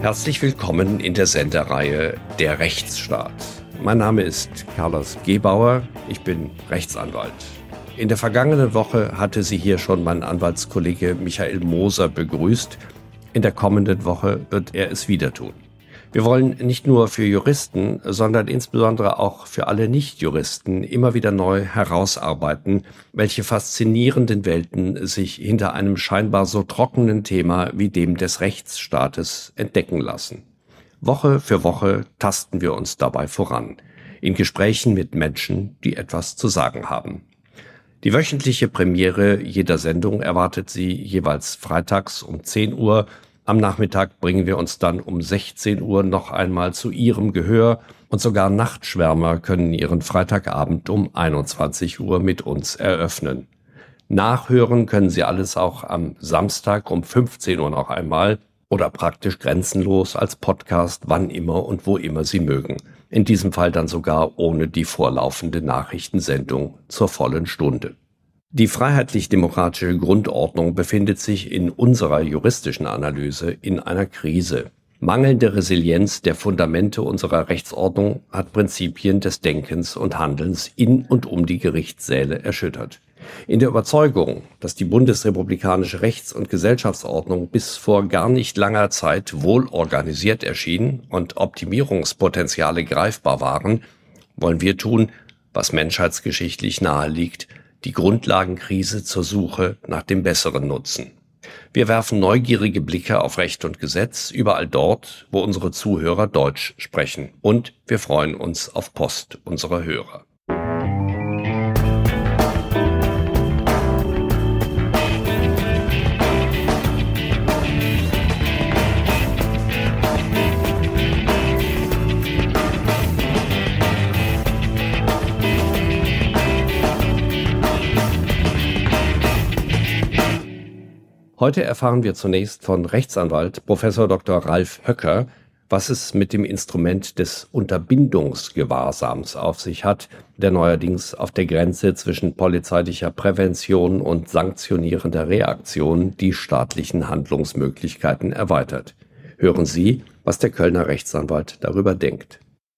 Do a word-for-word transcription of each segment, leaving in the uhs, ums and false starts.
Herzlich willkommen in der Sendereihe Der Rechtsstaat. Mein Name ist Carlos Gebauer, ich bin Rechtsanwalt. In der vergangenen Woche hatte Sie hier schon mein Anwaltskollege Michael Moser begrüßt. In der kommenden Woche wird er es wieder tun. Wir wollen nicht nur für Juristen, sondern insbesondere auch für alle Nichtjuristen immer wieder neu herausarbeiten, welche faszinierenden Welten sich hinter einem scheinbar so trockenen Thema wie dem des Rechtsstaates entdecken lassen. Woche für Woche tasten wir uns dabei voran, in Gesprächen mit Menschen, die etwas zu sagen haben. Die wöchentliche Premiere jeder Sendung erwartet Sie jeweils freitags um zehn Uhr. Am Nachmittag bringen wir uns dann um sechzehn Uhr noch einmal zu Ihrem Gehör und sogar Nachtschwärmer können Ihren Freitagabend um einundzwanzig Uhr mit uns eröffnen. Nachhören können Sie alles auch am Samstag um fünfzehn Uhr noch einmal oder praktisch grenzenlos als Podcast, wann immer und wo immer Sie mögen. In diesem Fall dann sogar ohne die vorlaufende Nachrichtensendung zur vollen Stunde. Die freiheitlich-demokratische Grundordnung befindet sich in unserer juristischen Analyse in einer Krise. Mangelnde Resilienz der Fundamente unserer Rechtsordnung hat Prinzipien des Denkens und Handelns in und um die Gerichtssäle erschüttert. In der Überzeugung, dass die bundesrepublikanische Rechts- und Gesellschaftsordnung bis vor gar nicht langer Zeit wohl organisiert erschien und Optimierungspotenziale greifbar waren, wollen wir tun, was menschheitsgeschichtlich nahe liegt, die Grundlagenkrise zur Suche nach dem besseren Nutzen. Wir werfen neugierige Blicke auf Recht und Gesetz, überall dort, wo unsere Zuhörer Deutsch sprechen. Und wir freuen uns auf Post unserer Hörer. Heute erfahren wir zunächst von Rechtsanwalt Professor Doktor Ralf Höcker, was es mit dem Instrument des Unterbindungsgewahrsams auf sich hat, der neuerdings auf der Grenze zwischen polizeilicher Prävention und sanktionierender Reaktion die staatlichen Handlungsmöglichkeiten erweitert. Hören Sie, was der Kölner Rechtsanwalt darüber denkt.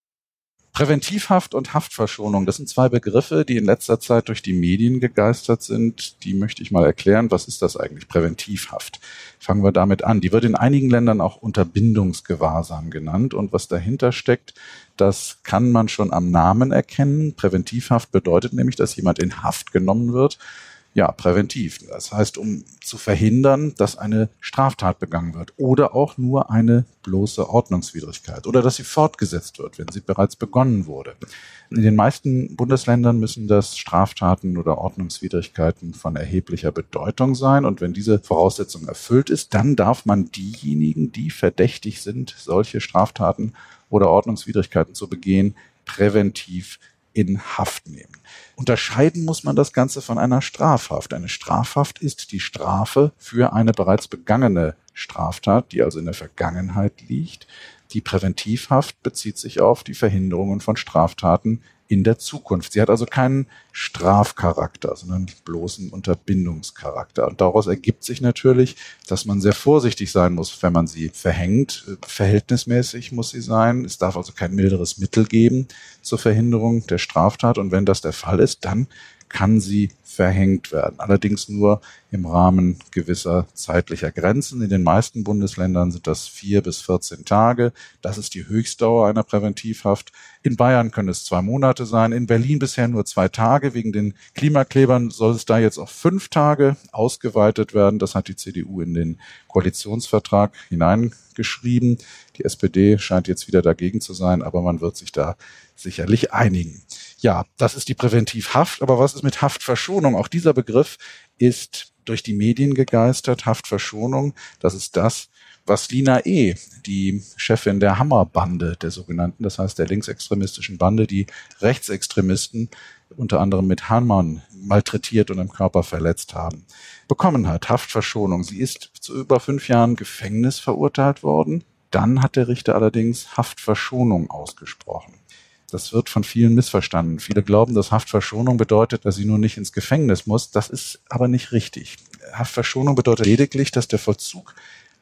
Präventivhaft und Haftverschonung, das sind zwei Begriffe, die in letzter Zeit durch die Medien gegeistert sind. Die möchte ich mal erklären. Was ist das eigentlich, Präventivhaft? Fangen wir damit an. Die wird in einigen Ländern auch Unterbindungsgewahrsam genannt. Und was dahinter steckt, das kann man schon am Namen erkennen. Präventivhaft bedeutet nämlich, dass jemand in Haft genommen wird. Ja, präventiv. Das heißt, um zu verhindern, dass eine Straftat begangen wird oder auch nur eine bloße Ordnungswidrigkeit oder dass sie fortgesetzt wird, wenn sie bereits begonnen wurde. In den meisten Bundesländern müssen das Straftaten oder Ordnungswidrigkeiten von erheblicher Bedeutung sein. Und wenn diese Voraussetzung erfüllt ist, dann darf man diejenigen, die verdächtig sind, solche Straftaten oder Ordnungswidrigkeiten zu begehen, präventiv in Haft nehmen. Unterscheiden muss man das Ganze von einer Strafhaft. Eine Strafhaft ist die Strafe für eine bereits begangene Straftat, die also in der Vergangenheit liegt. Die Präventivhaft bezieht sich auf die Verhinderungen von Straftaten in der Zukunft. Sie hat also keinen Strafcharakter, sondern bloßen Unterbindungscharakter. Und daraus ergibt sich natürlich, dass man sehr vorsichtig sein muss, wenn man sie verhängt. Verhältnismäßig muss sie sein. Es darf also kein milderes Mittel geben zur Verhinderung der Straftat. Und wenn das der Fall ist, dann kann sie verhängt werden. Allerdings nur im Rahmen gewisser zeitlicher Grenzen. In den meisten Bundesländern sind das vier bis vierzehn Tage. Das ist die Höchstdauer einer Präventivhaft. In Bayern können es zwei Monate sein. In Berlin bisher nur zwei Tage. Wegen den Klimaklebern soll es da jetzt auf fünf Tage ausgeweitet werden. Das hat die C D U in den Koalitionsvertrag hineingeschrieben. Die S P D scheint jetzt wieder dagegen zu sein, aber man wird sich da sicherlich einigen. Ja, das ist die Präventivhaft. Aber was ist mit Haftverschonung? Auch dieser Begriff ist durch die Medien gegeistert. Haftverschonung, das ist das, was Lina E., die Chefin der Hammerbande, der sogenannten, das heißt der linksextremistischen Bande, die Rechtsextremisten unter anderem mit Hammern malträtiert und am Körper verletzt haben, bekommen hat. Haftverschonung. Sie ist zu über fünf Jahren Gefängnis verurteilt worden. Dann hat der Richter allerdings Haftverschonung ausgesprochen. Das wird von vielen missverstanden. Viele glauben, dass Haftverschonung bedeutet, dass sie nur nicht ins Gefängnis muss. Das ist aber nicht richtig. Haftverschonung bedeutet lediglich, dass der Vollzug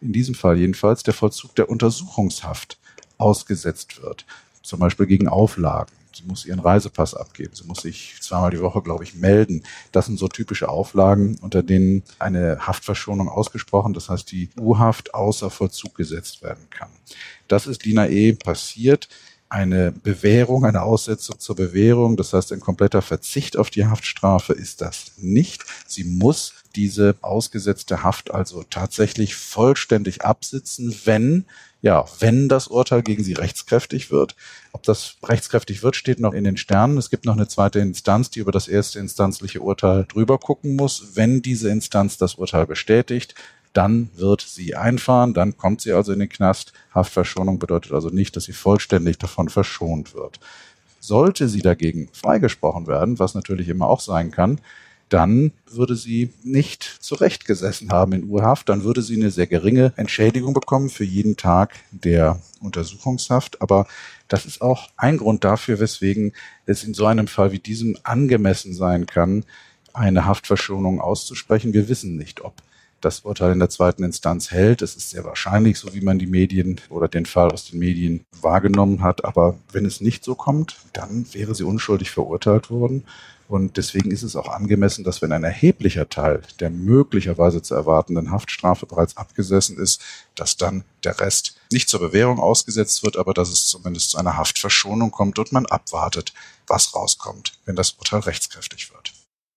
in diesem Fall jedenfalls, der Vollzug der Untersuchungshaft ausgesetzt wird. Zum Beispiel gegen Auflagen. Sie muss ihren Reisepass abgeben. Sie muss sich zweimal die Woche, glaube ich, melden. Das sind so typische Auflagen, unter denen eine Haftverschonung ausgesprochen, das heißt die U-Haft außer Vollzug gesetzt werden kann. Das ist D I N A E passiert. Eine Bewährung, eine Aussetzung zur Bewährung, das heißt ein kompletter Verzicht auf die Haftstrafe ist das nicht. Sie muss diese ausgesetzte Haft also tatsächlich vollständig absitzen, wenn Ja, wenn das Urteil gegen sie rechtskräftig wird. Ob das rechtskräftig wird, steht noch in den Sternen. Es gibt noch eine zweite Instanz, die über das erste instanzliche Urteil drüber gucken muss. Wenn diese Instanz das Urteil bestätigt, dann wird sie einfahren, dann kommt sie also in den Knast. Haftverschonung bedeutet also nicht, dass sie vollständig davon verschont wird. Sollte sie dagegen freigesprochen werden, was natürlich immer auch sein kann, dann würde sie nicht zurechtgesessen haben in U-Haft, dann würde sie eine sehr geringe Entschädigung bekommen für jeden Tag der Untersuchungshaft. Aber das ist auch ein Grund dafür, weswegen es in so einem Fall wie diesem angemessen sein kann, eine Haftverschonung auszusprechen. Wir wissen nicht, ob das Urteil in der zweiten Instanz hält. Es ist sehr wahrscheinlich, so wie man die Medien oder den Fall aus den Medien wahrgenommen hat. Aber wenn es nicht so kommt, dann wäre sie unschuldig verurteilt worden. Und deswegen ist es auch angemessen, dass wenn ein erheblicher Teil der möglicherweise zu erwartenden Haftstrafe bereits abgesessen ist, dass dann der Rest nicht zur Bewährung ausgesetzt wird, aber dass es zumindest zu einer Haftverschonung kommt und man abwartet, was rauskommt, wenn das Urteil rechtskräftig wird.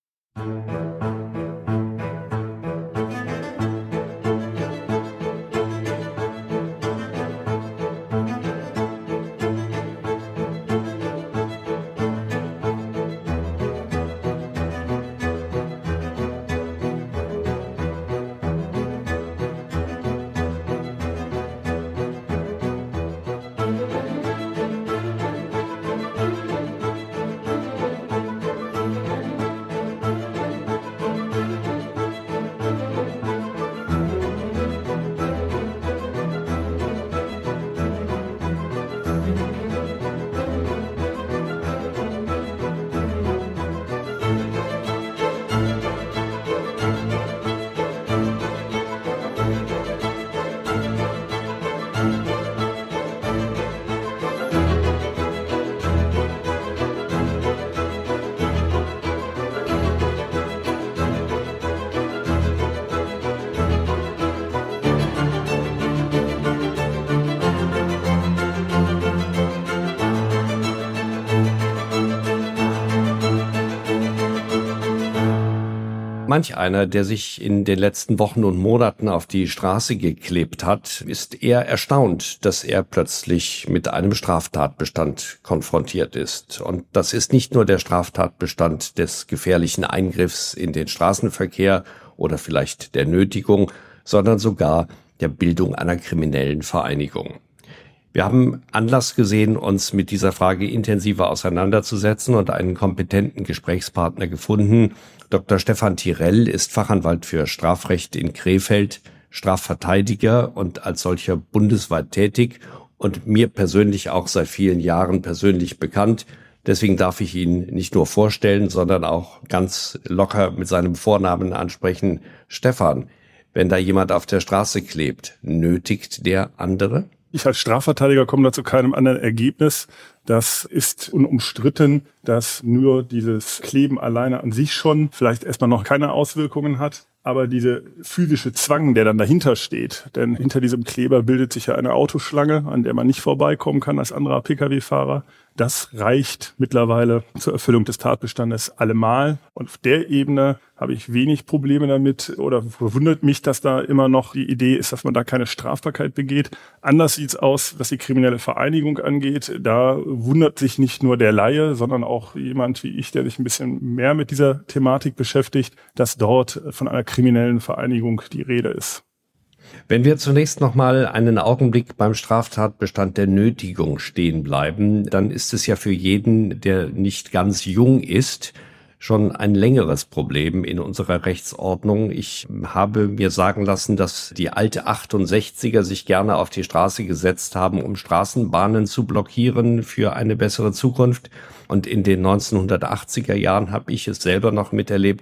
Manch einer, der sich in den letzten Wochen und Monaten auf die Straße geklebt hat, ist eher erstaunt, dass er plötzlich mit einem Straftatbestand konfrontiert ist. Und das ist nicht nur der Straftatbestand des gefährlichen Eingriffs in den Straßenverkehr oder vielleicht der Nötigung, sondern sogar der Bildung einer kriminellen Vereinigung. Wir haben Anlass gesehen, uns mit dieser Frage intensiver auseinanderzusetzen und einen kompetenten Gesprächspartner gefunden. Doktor Stefan Tirell ist Fachanwalt für Strafrecht in Krefeld, Strafverteidiger und als solcher bundesweit tätig und mir persönlich auch seit vielen Jahren persönlich bekannt. Deswegen darf ich ihn nicht nur vorstellen, sondern auch ganz locker mit seinem Vornamen ansprechen. Stefan, wenn da jemand auf der Straße klebt, nötigt der andere? Ich als Strafverteidiger komme da zu keinem anderen Ergebnis. Das ist unumstritten, dass nur dieses Kleben alleine an sich schon vielleicht erstmal noch keine Auswirkungen hat. Aber diese physische Zwang, der dann dahinter steht, denn hinter diesem Kleber bildet sich ja eine Autoschlange, an der man nicht vorbeikommen kann als anderer Pkw-Fahrer. Das reicht mittlerweile zur Erfüllung des Tatbestandes allemal. Und auf der Ebene habe ich wenig Probleme damit oder verwundert mich, dass da immer noch die Idee ist, dass man da keine Strafbarkeit begeht. Anders sieht es aus, was die kriminelle Vereinigung angeht. Da wundert sich nicht nur der Laie, sondern auch jemand wie ich, der sich ein bisschen mehr mit dieser Thematik beschäftigt, dass dort von einer kriminellen Vereinigung die Rede ist. Wenn wir zunächst noch mal einen Augenblick beim Straftatbestand der Nötigung stehen bleiben, dann ist es ja für jeden, der nicht ganz jung ist, schon ein längeres Problem in unserer Rechtsordnung. Ich habe mir sagen lassen, dass die alte achtundsechziger sich gerne auf die Straße gesetzt haben, um Straßenbahnen zu blockieren für eine bessere Zukunft. Und in den neunzehnhundertachtziger Jahren habe ich es selber noch miterlebt,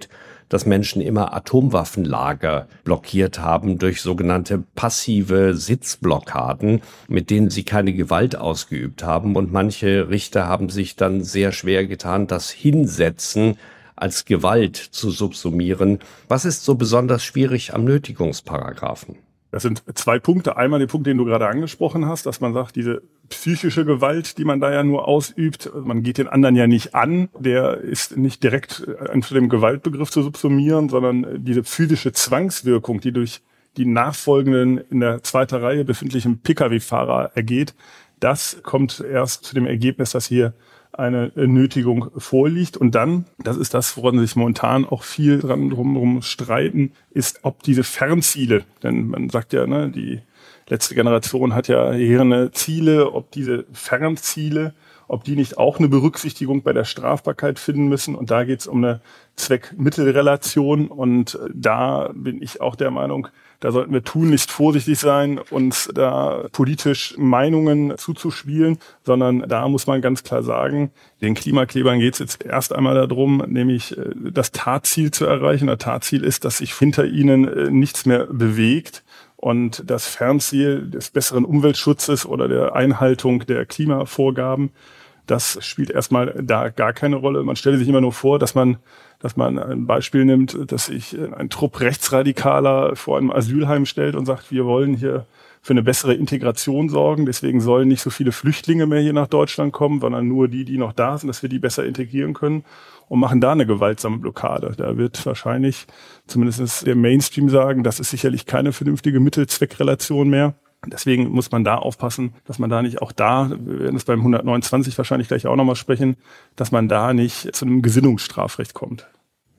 dass Menschen immer Atomwaffenlager blockiert haben durch sogenannte passive Sitzblockaden, mit denen sie keine Gewalt ausgeübt haben. Und manche Richter haben sich dann sehr schwer getan, das Hinsetzen als Gewalt zu subsumieren. Was ist so besonders schwierig am Nötigungsparagraphen? Das sind zwei Punkte. Einmal der Punkt, den du gerade angesprochen hast, dass man sagt, diese psychische Gewalt, die man da ja nur ausübt, man geht den anderen ja nicht an, der ist nicht direkt unter dem Gewaltbegriff zu subsumieren, sondern diese physische Zwangswirkung, die durch die nachfolgenden in der zweiten Reihe befindlichen Pkw-Fahrer ergeht, das kommt erst zu dem Ergebnis, dass hier eine Nötigung vorliegt. Und dann, das ist das, woran sich momentan auch viel dran drum streiten, ist, ob diese Fernziele, denn man sagt ja, ne, die letzte Generation hat ja hehre Ziele, ob diese Fernziele, ob die nicht auch eine Berücksichtigung bei der Strafbarkeit finden müssen. Und da geht es um eine Zweck-Mittel-Relation. Und da bin ich auch der Meinung, da sollten wir tunlichst vorsichtig sein, uns da politisch Meinungen zuzuspielen, sondern da muss man ganz klar sagen, den Klimaklebern geht es jetzt erst einmal darum, nämlich das Tatziel zu erreichen. Das Tatziel ist, dass sich hinter ihnen nichts mehr bewegt. Und das Fernziel des besseren Umweltschutzes oder der Einhaltung der Klimavorgaben, das spielt erstmal da gar keine Rolle. Man stelle sich immer nur vor, dass man dass man ein Beispiel nimmt, dass sich ein Trupp Rechtsradikaler vor einem Asylheim stellt und sagt, wir wollen hier für eine bessere Integration sorgen, deswegen sollen nicht so viele Flüchtlinge mehr hier nach Deutschland kommen, sondern nur die, die noch da sind, dass wir die besser integrieren können, und machen da eine gewaltsame Blockade. Da wird wahrscheinlich zumindest der Mainstream sagen, das ist sicherlich keine vernünftige Mittel-Zweck-Relation mehr. Deswegen muss man da aufpassen, dass man da nicht auch da, wir werden es beim hundertneunundzwanzig wahrscheinlich gleich auch nochmal sprechen, dass man da nicht zu einem Gesinnungsstrafrecht kommt.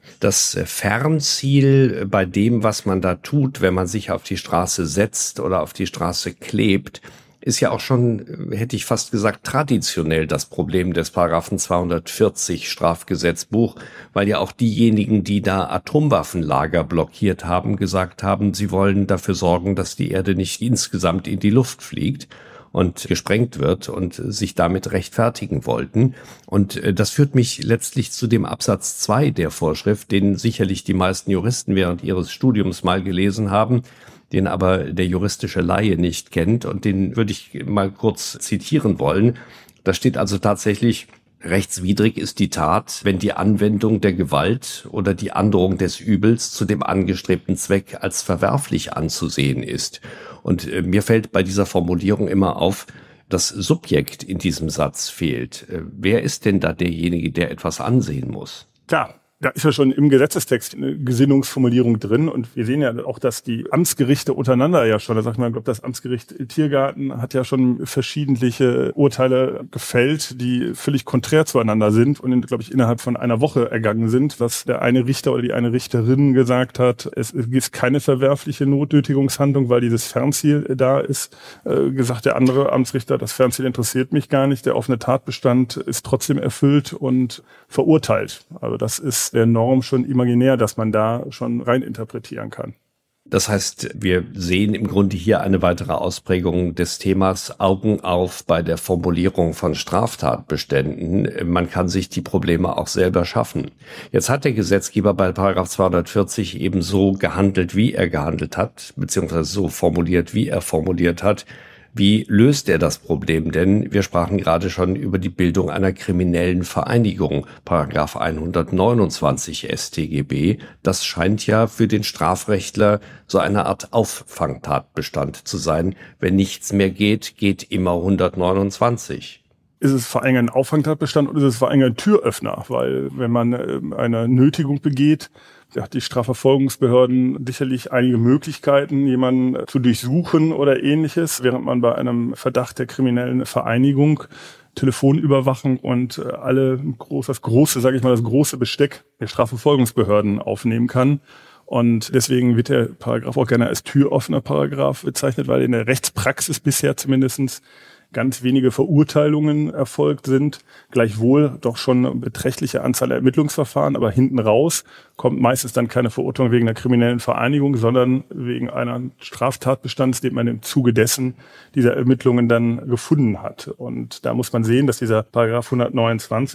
Das Fernziel bei dem, was man da tut, wenn man sich auf die Straße setzt oder auf die Straße klebt, ist ja auch schon, hätte ich fast gesagt, traditionell das Problem des Paragraphen zweihundertvierzig Strafgesetzbuch, weil ja auch diejenigen, die da Atomwaffenlager blockiert haben, gesagt haben, sie wollen dafür sorgen, dass die Erde nicht insgesamt in die Luft fliegt und gesprengt wird und sich damit rechtfertigen wollten. Und das führt mich letztlich zu dem Absatz zwei der Vorschrift, den sicherlich die meisten Juristen während ihres Studiums mal gelesen haben, den aber der juristische Laie nicht kennt, und den würde ich mal kurz zitieren wollen. Da steht also tatsächlich: Rechtswidrig ist die Tat, wenn die Anwendung der Gewalt oder die Androhung des Übels zu dem angestrebten Zweck als verwerflich anzusehen ist. Und äh, mir fällt bei dieser Formulierung immer auf, das Subjekt in diesem Satz fehlt. Äh, wer ist denn da derjenige, der etwas ansehen muss? Klar. Da ist ja schon im Gesetzestext eine Gesinnungsformulierung drin, und wir sehen ja auch, dass die Amtsgerichte untereinander ja schon, da sagt man, ich glaube, das Amtsgericht Tiergarten hat ja schon verschiedentliche Urteile gefällt, die völlig konträr zueinander sind und, glaube ich, innerhalb von einer Woche ergangen sind, was der eine Richter oder die eine Richterin gesagt hat, es ist keine verwerfliche Notnötigungshandlung, weil dieses Fernziel da ist. Äh, gesagt der andere Amtsrichter, das Fernziel interessiert mich gar nicht, der offene Tatbestand ist trotzdem erfüllt und verurteilt. Also das ist der Norm schon imaginär, dass man da schon rein interpretieren kann. Das heißt, wir sehen im Grunde hier eine weitere Ausprägung des Themas Augen auf bei der Formulierung von Straftatbeständen. Man kann sich die Probleme auch selber schaffen. Jetzt hat der Gesetzgeber bei Paragraph zweihundertvierzig eben so gehandelt, wie er gehandelt hat, beziehungsweise so formuliert, wie er formuliert hat. Wie löst er das Problem? Denn wir sprachen gerade schon über die Bildung einer kriminellen Vereinigung, Paragraph hundertneunundzwanzig S t G B. Das scheint ja für den Strafrechtler so eine Art Auffangtatbestand zu sein. Wenn nichts mehr geht, geht immer hundertneunundzwanzig. Ist es vor allem ein Auffangtatbestand oder ist es vor allem ein Türöffner? Weil wenn man eine Nötigung begeht, hat die Strafverfolgungsbehörden sicherlich einige Möglichkeiten, jemanden zu durchsuchen oder Ähnliches, während man bei einem Verdacht der kriminellen Vereinigung Telefonüberwachung und alle groß, das große, sage ich mal, das große Besteck der Strafverfolgungsbehörden aufnehmen kann. Und deswegen wird der Paragraph auch gerne als türoffener Paragraph bezeichnet, weil in der Rechtspraxis bisher zumindestens ganz wenige Verurteilungen erfolgt sind, gleichwohl doch schon eine beträchtliche Anzahl Ermittlungsverfahren, aber hinten raus kommt meistens dann keine Verurteilung wegen einer kriminellen Vereinigung, sondern wegen einer Straftatbestands, den man im Zuge dessen dieser Ermittlungen dann gefunden hat. Und da muss man sehen, dass dieser Paragraph hundertneunundzwanzig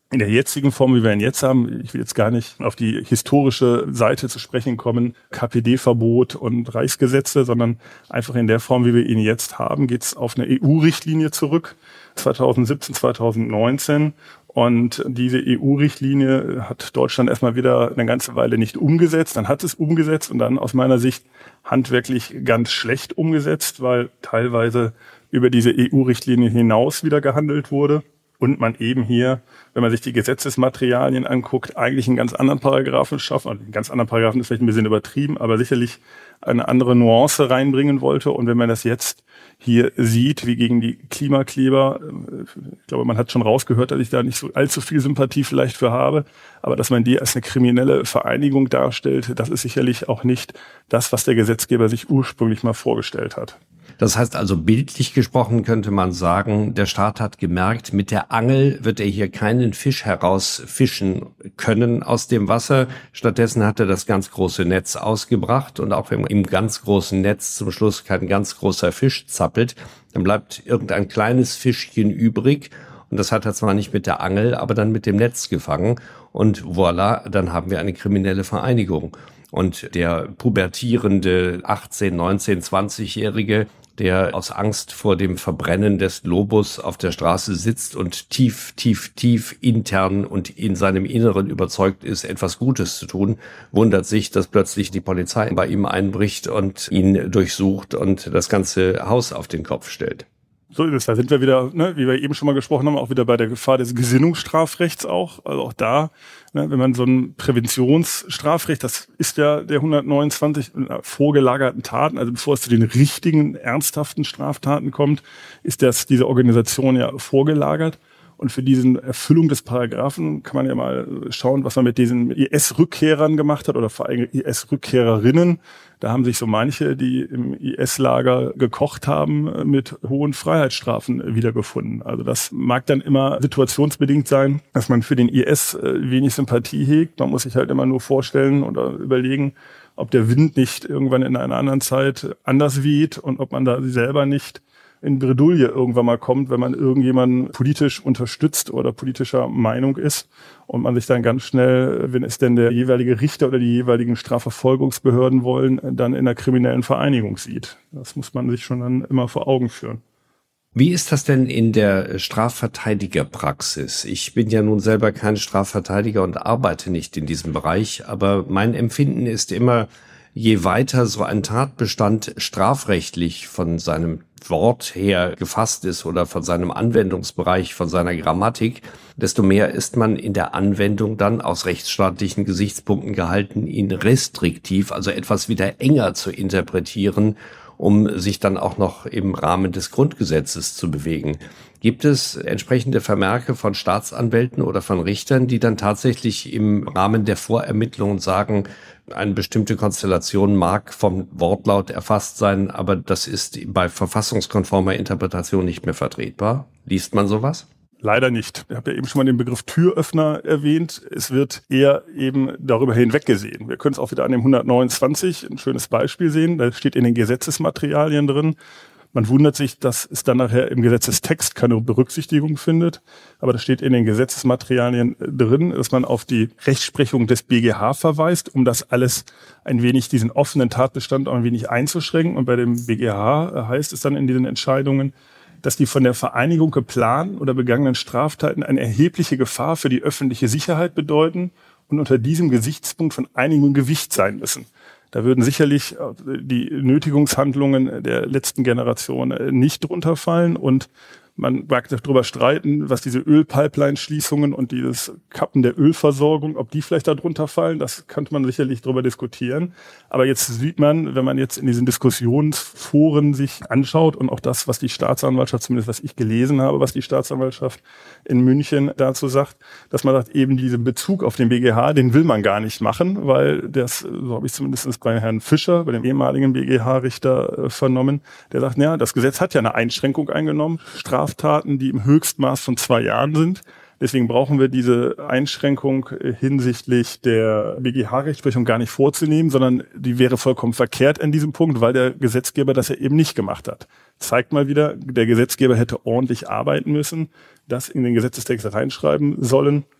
In der jetzigen Form, wie wir ihn jetzt haben, ich will jetzt gar nicht auf die historische Seite zu sprechen kommen, K P D-Verbot und Reichsgesetze, sondern einfach in der Form, wie wir ihn jetzt haben, geht es auf eine E U-Richtlinie zurück, zweitausendsiebzehn, zweitausendneunzehn. Und diese E U-Richtlinie hat Deutschland erstmal wieder eine ganze Weile nicht umgesetzt. Dann hat es umgesetzt und dann aus meiner Sicht handwerklich ganz schlecht umgesetzt, weil teilweise über diese E U-Richtlinie hinaus wieder gehandelt wurde. Und man eben hier, wenn man sich die Gesetzesmaterialien anguckt, eigentlich einen ganz anderen Paragraphen schaffen. Und einen ganz anderen Paragraphen ist vielleicht ein bisschen übertrieben, aber sicherlich eine andere Nuance reinbringen wollte. Und wenn man das jetzt hier sieht, wie gegen die Klimakleber, ich glaube, man hat schon rausgehört, dass ich da nicht so allzu viel Sympathie vielleicht für habe, aber dass man die als eine kriminelle Vereinigung darstellt, das ist sicherlich auch nicht das, was der Gesetzgeber sich ursprünglich mal vorgestellt hat. Das heißt also, bildlich gesprochen könnte man sagen, der Staat hat gemerkt, mit der Angel wird er hier keinen Fisch herausfischen können aus dem Wasser. Stattdessen hat er das ganz große Netz ausgebracht. Und auch wenn im ganz großen Netz zum Schluss kein ganz großer Fisch zappelt, dann bleibt irgendein kleines Fischchen übrig. Und das hat er zwar nicht mit der Angel, aber dann mit dem Netz gefangen. Und voilà, dann haben wir eine kriminelle Vereinigung. Und der pubertierende achtzehn-, neunzehn-, zwanzigjährige, der aus Angst vor dem Verbrennen des Globus auf der Straße sitzt und tief, tief, tief intern und in seinem Inneren überzeugt ist, etwas Gutes zu tun, wundert sich, dass plötzlich die Polizei bei ihm einbricht und ihn durchsucht und das ganze Haus auf den Kopf stellt. So ist es. Da sind wir wieder, ne, wie wir eben schon mal gesprochen haben, auch wieder bei der Gefahr des Gesinnungsstrafrechts auch. Also auch da, ne, wenn man so ein Präventionsstrafrecht, das ist ja der hundertneunundzwanzig vorgelagerten Taten, also bevor es zu den richtigen, ernsthaften Straftaten kommt, ist das diese Organisation ja vorgelagert. Und für diesen Erfüllung des Paragraphen kann man ja mal schauen, was man mit diesen I S-Rückkehrern gemacht hat oder vor allem I S-Rückkehrerinnen. Da haben sich so manche, die im I S-Lager gekocht haben, mit hohen Freiheitsstrafen wiedergefunden. Also das mag dann immer situationsbedingt sein, dass man für den I S wenig Sympathie hegt. Man muss sich halt immer nur vorstellen oder überlegen, ob der Wind nicht irgendwann in einer anderen Zeit anders weht und ob man da selber nicht in Bredouille irgendwann mal kommt, wenn man irgendjemanden politisch unterstützt oder politischer Meinung ist und man sich dann ganz schnell, wenn es denn der jeweilige Richter oder die jeweiligen Strafverfolgungsbehörden wollen, dann in einer kriminellen Vereinigung sieht. Das muss man sich schon dann immer vor Augen führen. Wie ist das denn in der Strafverteidigerpraxis? Ich bin ja nun selber kein Strafverteidiger und arbeite nicht in diesem Bereich, aber mein Empfinden ist immer, je weiter so ein Tatbestand strafrechtlich von seinem Wort her gefasst ist oder von seinem Anwendungsbereich, von seiner Grammatik, desto mehr ist man in der Anwendung dann aus rechtsstaatlichen Gesichtspunkten gehalten, ihn restriktiv, also etwas wieder enger zu interpretieren, um sich dann auch noch im Rahmen des Grundgesetzes zu bewegen. Gibt es entsprechende Vermerke von Staatsanwälten oder von Richtern, die dann tatsächlich im Rahmen der Vorermittlungen sagen, eine bestimmte Konstellation mag vom Wortlaut erfasst sein, aber das ist bei verfassungskonformer Interpretation nicht mehr vertretbar? Liest man sowas? Leider nicht. Ich habe ja eben schon mal den Begriff Türöffner erwähnt. Es wird eher eben darüber hinweggesehen. Wir können es auch wieder an dem hundertneunundzwanzig, ein schönes Beispiel sehen. Da steht in den Gesetzesmaterialien drin. Man wundert sich, dass es dann nachher im Gesetzestext keine Berücksichtigung findet. Aber da steht in den Gesetzesmaterialien drin, dass man auf die Rechtsprechung des B G H verweist, um das alles ein wenig, diesen offenen Tatbestand ein wenig einzuschränken. Und bei dem B G H heißt es dann in diesen Entscheidungen, dass die von der Vereinigung geplanten oder begangenen Straftaten eine erhebliche Gefahr für die öffentliche Sicherheit bedeuten und unter diesem Gesichtspunkt von einigem Gewicht sein müssen. Da würden sicherlich die Nötigungshandlungen der letzten Generation nicht drunter fallen und man mag darüber streiten, was diese Ölpipeline-Schließungen und dieses Kappen der Ölversorgung, ob die vielleicht darunter fallen, das könnte man sicherlich darüber diskutieren. Aber jetzt sieht man, wenn man jetzt in diesen Diskussionsforen sich anschaut und auch das, was die Staatsanwaltschaft, zumindest was ich gelesen habe, was die Staatsanwaltschaft in München dazu sagt, dass man sagt, eben diesen Bezug auf den B G H, den will man gar nicht machen, weil das, so habe ich zumindest bei Herrn Fischer, bei dem ehemaligen B G H-Richter äh, vernommen, der sagt, ja, das Gesetz hat ja eine Einschränkung eingenommen, Straf Straftaten, die im Höchstmaß von zwei Jahren sind. Deswegen brauchen wir diese Einschränkung hinsichtlich der B G H-Rechtsprechung gar nicht vorzunehmen, sondern die wäre vollkommen verkehrt in diesem Punkt, weil der Gesetzgeber das ja eben nicht gemacht hat. Zeigt mal wieder, der Gesetzgeber hätte ordentlich arbeiten müssen, das in den Gesetzestext reinschreiben sollen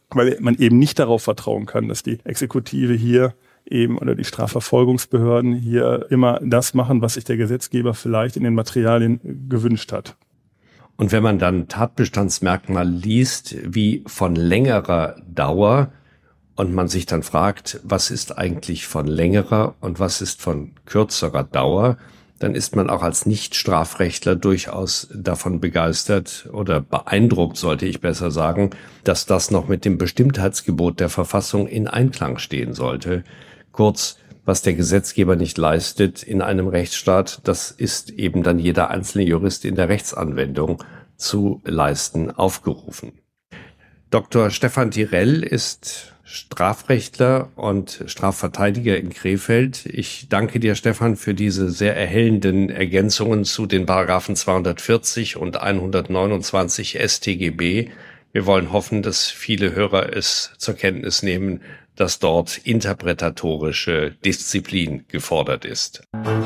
weil man eben nicht darauf vertrauen kann, dass die Exekutive hier eben oder die Strafverfolgungsbehörden hier immer das machen, was sich der Gesetzgeber vielleicht in den Materialien gewünscht hat. Und wenn man dann Tatbestandsmerkmal liest, wie von längerer Dauer, und man sich dann fragt, was ist eigentlich von längerer und was ist von kürzerer Dauer, dann ist man auch als Nicht-Strafrechtler durchaus davon begeistert oder beeindruckt, sollte ich besser sagen, dass das noch mit dem Bestimmtheitsgebot der Verfassung in Einklang stehen sollte. Kurz, was der Gesetzgeber nicht leistet in einem Rechtsstaat, das ist eben dann jeder einzelne Jurist in der Rechtsanwendung zu leisten aufgerufen. Doktor Stefan Tirell ist Strafrechtler und Strafverteidiger in Krefeld. Ich danke dir, Stefan, für diese sehr erhellenden Ergänzungen zu den Paragraphen zweihundertvierzig und hundertneunundzwanzig S t G B. Wir wollen hoffen, dass viele Hörer es zur Kenntnis nehmen, dass dort interpretatorische Disziplin gefordert ist.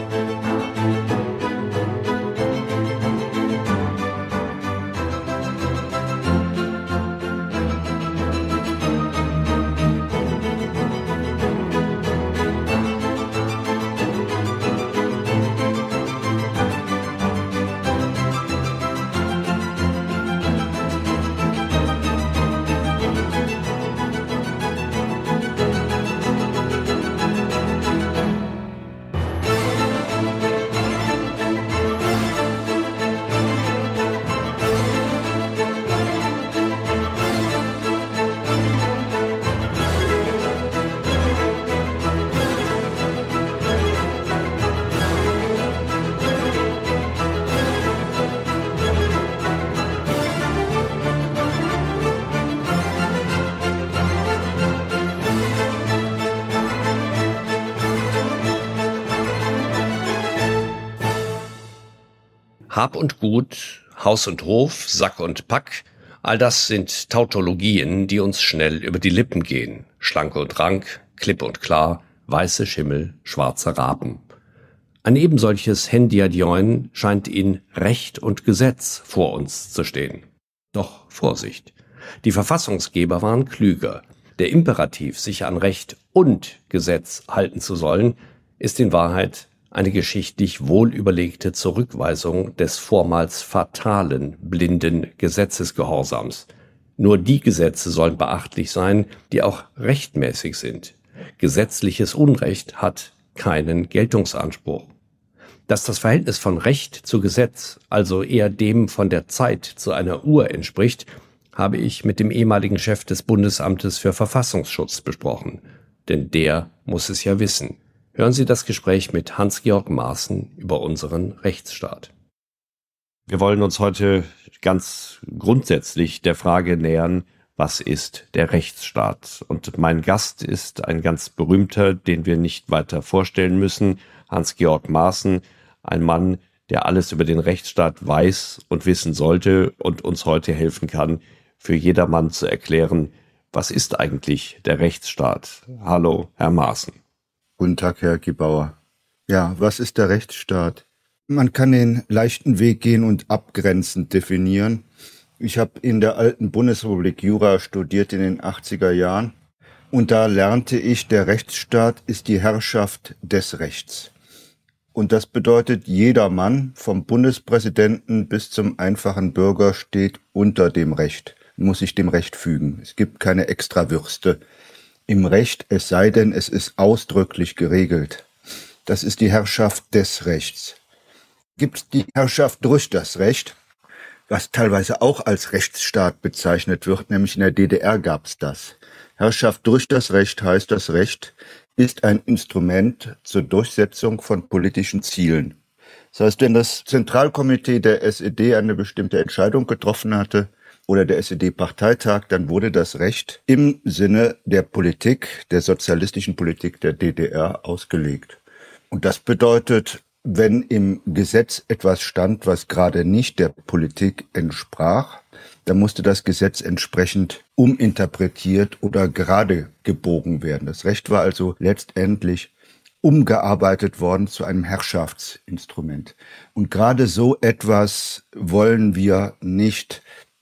Hab und Gut, Haus und Hof, Sack und Pack, all das sind Tautologien, die uns schnell über die Lippen gehen. Schlanke und rank, klipp und klar, weiße Schimmel, schwarze Raben. Ein ebensolches Hendiadjoin scheint in Recht und Gesetz vor uns zu stehen. Doch Vorsicht, die Verfassungsgeber waren klüger. Der Imperativ, sich an Recht und Gesetz halten zu sollen, ist in Wahrheit eine geschichtlich wohlüberlegte Zurückweisung des vormals fatalen, blinden Gesetzesgehorsams. Nur die Gesetze sollen beachtlich sein, die auch rechtmäßig sind. Gesetzliches Unrecht hat keinen Geltungsanspruch. Dass das Verhältnis von Recht zu Gesetz also eher dem von der Zeit zu einer Uhr entspricht, habe ich mit dem ehemaligen Chef des Bundesamtes für Verfassungsschutz besprochen. Denn der muss es ja wissen. Hören Sie das Gespräch mit Hans-Georg Maaßen über unseren Rechtsstaat. Wir wollen uns heute ganz grundsätzlich der Frage nähern, was ist der Rechtsstaat? Und mein Gast ist ein ganz berühmter, den wir nicht weiter vorstellen müssen, Hans-Georg Maaßen, ein Mann, der alles über den Rechtsstaat weiß und wissen sollte und uns heute helfen kann, für jedermann zu erklären, was ist eigentlich der Rechtsstaat? Hallo, Herr Maaßen. Guten Tag, Herr Gebauer. Ja, was ist der Rechtsstaat? Man kann den leichten Weg gehen und abgrenzend definieren. Ich habe in der alten Bundesrepublik Jura studiert in den achtziger Jahren und da lernte ich, der Rechtsstaat ist die Herrschaft des Rechts. Und das bedeutet, jeder Mann vom Bundespräsidenten bis zum einfachen Bürger steht unter dem Recht, muss sich dem Recht fügen. Es gibt keine Extrawürste im Recht, es sei denn, es ist ausdrücklich geregelt. Das ist die Herrschaft des Rechts. Gibt es die Herrschaft durch das Recht, was teilweise auch als Rechtsstaat bezeichnet wird, nämlich in der D D R gab es das. Herrschaft durch das Recht heißt, das Recht ist ein Instrument zur Durchsetzung von politischen Zielen. Das heißt, wenn das Zentralkomitee der S E D eine bestimmte Entscheidung getroffen hatte, oder der S E D-Parteitag, dann wurde das Recht im Sinne der Politik, der sozialistischen Politik der D D R ausgelegt. Und das bedeutet, wenn im Gesetz etwas stand, was gerade nicht der Politik entsprach, dann musste das Gesetz entsprechend uminterpretiert oder gerade gebogen werden. Das Recht war also letztendlich umgearbeitet worden zu einem Herrschaftsinstrument. Und gerade so etwas wollen wir nicht